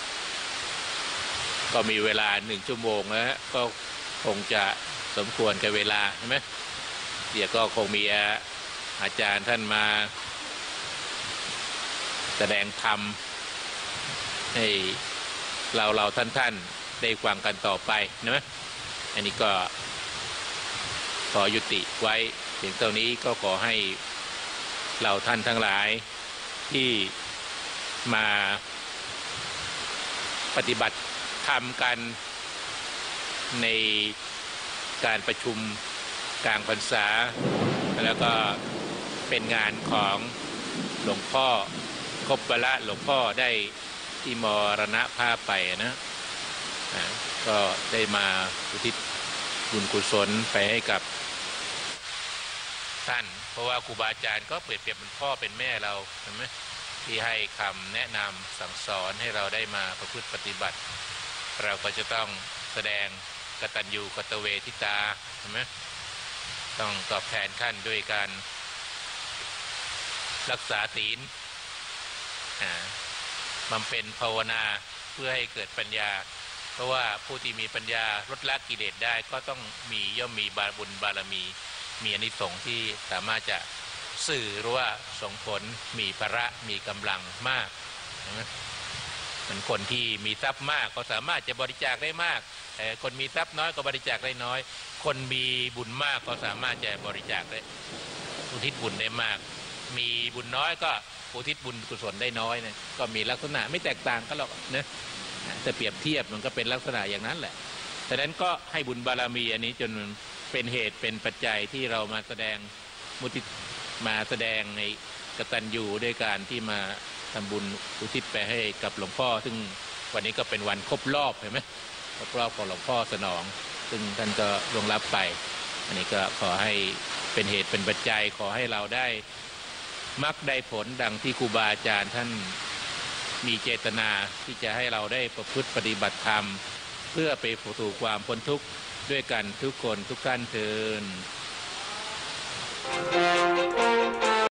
ก็มีเวลาหนึ่งชั่วโมงแล้วก็คงจะสมควรกับเวลาใช่ไหมเดี๋ยวก็คงมีอาจารย์ท่านมาแสดงธรรมให้เราเราท่านท่านได้ฟังกันต่อไปนะอันนี้ก็ขอยุติไว้เพียงเท่านี้ก็ขอให้เราท่านทั้งหลายที่มาปฏิบัติธรรมกันในการประชุมกลางพรรษาแล้วก็เป็นงานของหลวงพ่อครบวาระหลวงพ่อได้ที่มรณภาพไปนะก็ได้มาอุทิศบุญกุศลไปให้กับท่านเพราะว่าครูบาอาจารย์ก็เปรียบเปรียบเป็นพ่อเป็นแม่เราใช่ไหมที่ให้คำแนะนำสั่งสอนให้เราได้มาประพฤติปฏิบัติเราก็จะต้องแสดงกตัญญูกตเวทิตาใช่ไหมต้องตอบแทนท่านด้วยการรักษาศีลบำเพ็ญภาวนาเพื่อให้เกิดปัญญาเพราะว่าผู้ที่มีปัญญาลดละกิเลสได้ก็ต้องมีย่อมมีบารบุญบารมีมีอานิสงส์ที่สามารถจะสื่อหรือว่าส่งผลมีพละมีกำลังมากเหมือนคนที่มีทรัพย์มากก็สามารถจะบริจาคได้มากแต่คนมีทรัพย์น้อยก็บริจาคได้น้อยคนมีบุญมากก็สามารถจะบริจาคได้อุทิศบุญได้มากมีบุญน้อยก็อุทิศบุญกุศลได้น้อยเนี่ยก็มีลักษณะไม่แตกต่างกันหรอกนะแต่เปรียบเทียบมันก็เป็นลักษณะอย่างนั้นแหละดังนั้นก็ให้บุญบารมีอันนี้จนเป็นเหตุเป็นปัจจัยที่เรามาแสดงมุทิมาแสดงในกตัญญูด้วยการที่มาทำบุญอุทิศไปให้กับหลวงพ่อซึ่งวันนี้ก็เป็นวันครบรอบเห็นไหมครบรอบของหลวงพ่อสนองซึ่งท่านก็ล่วงลับไปอันนี้ก็ขอให้เป็นเหตุเป็นปัจจัยขอให้เราได้มักได้ผลดังที่ครูบาอาจารย์ท่านมีเจตนาที่จะให้เราได้ประพฤติปฏิบัติธรรมเพื่อไปสู่ความพ้นทุกข์ด้วยกันทุกคนทุกท่านเถิด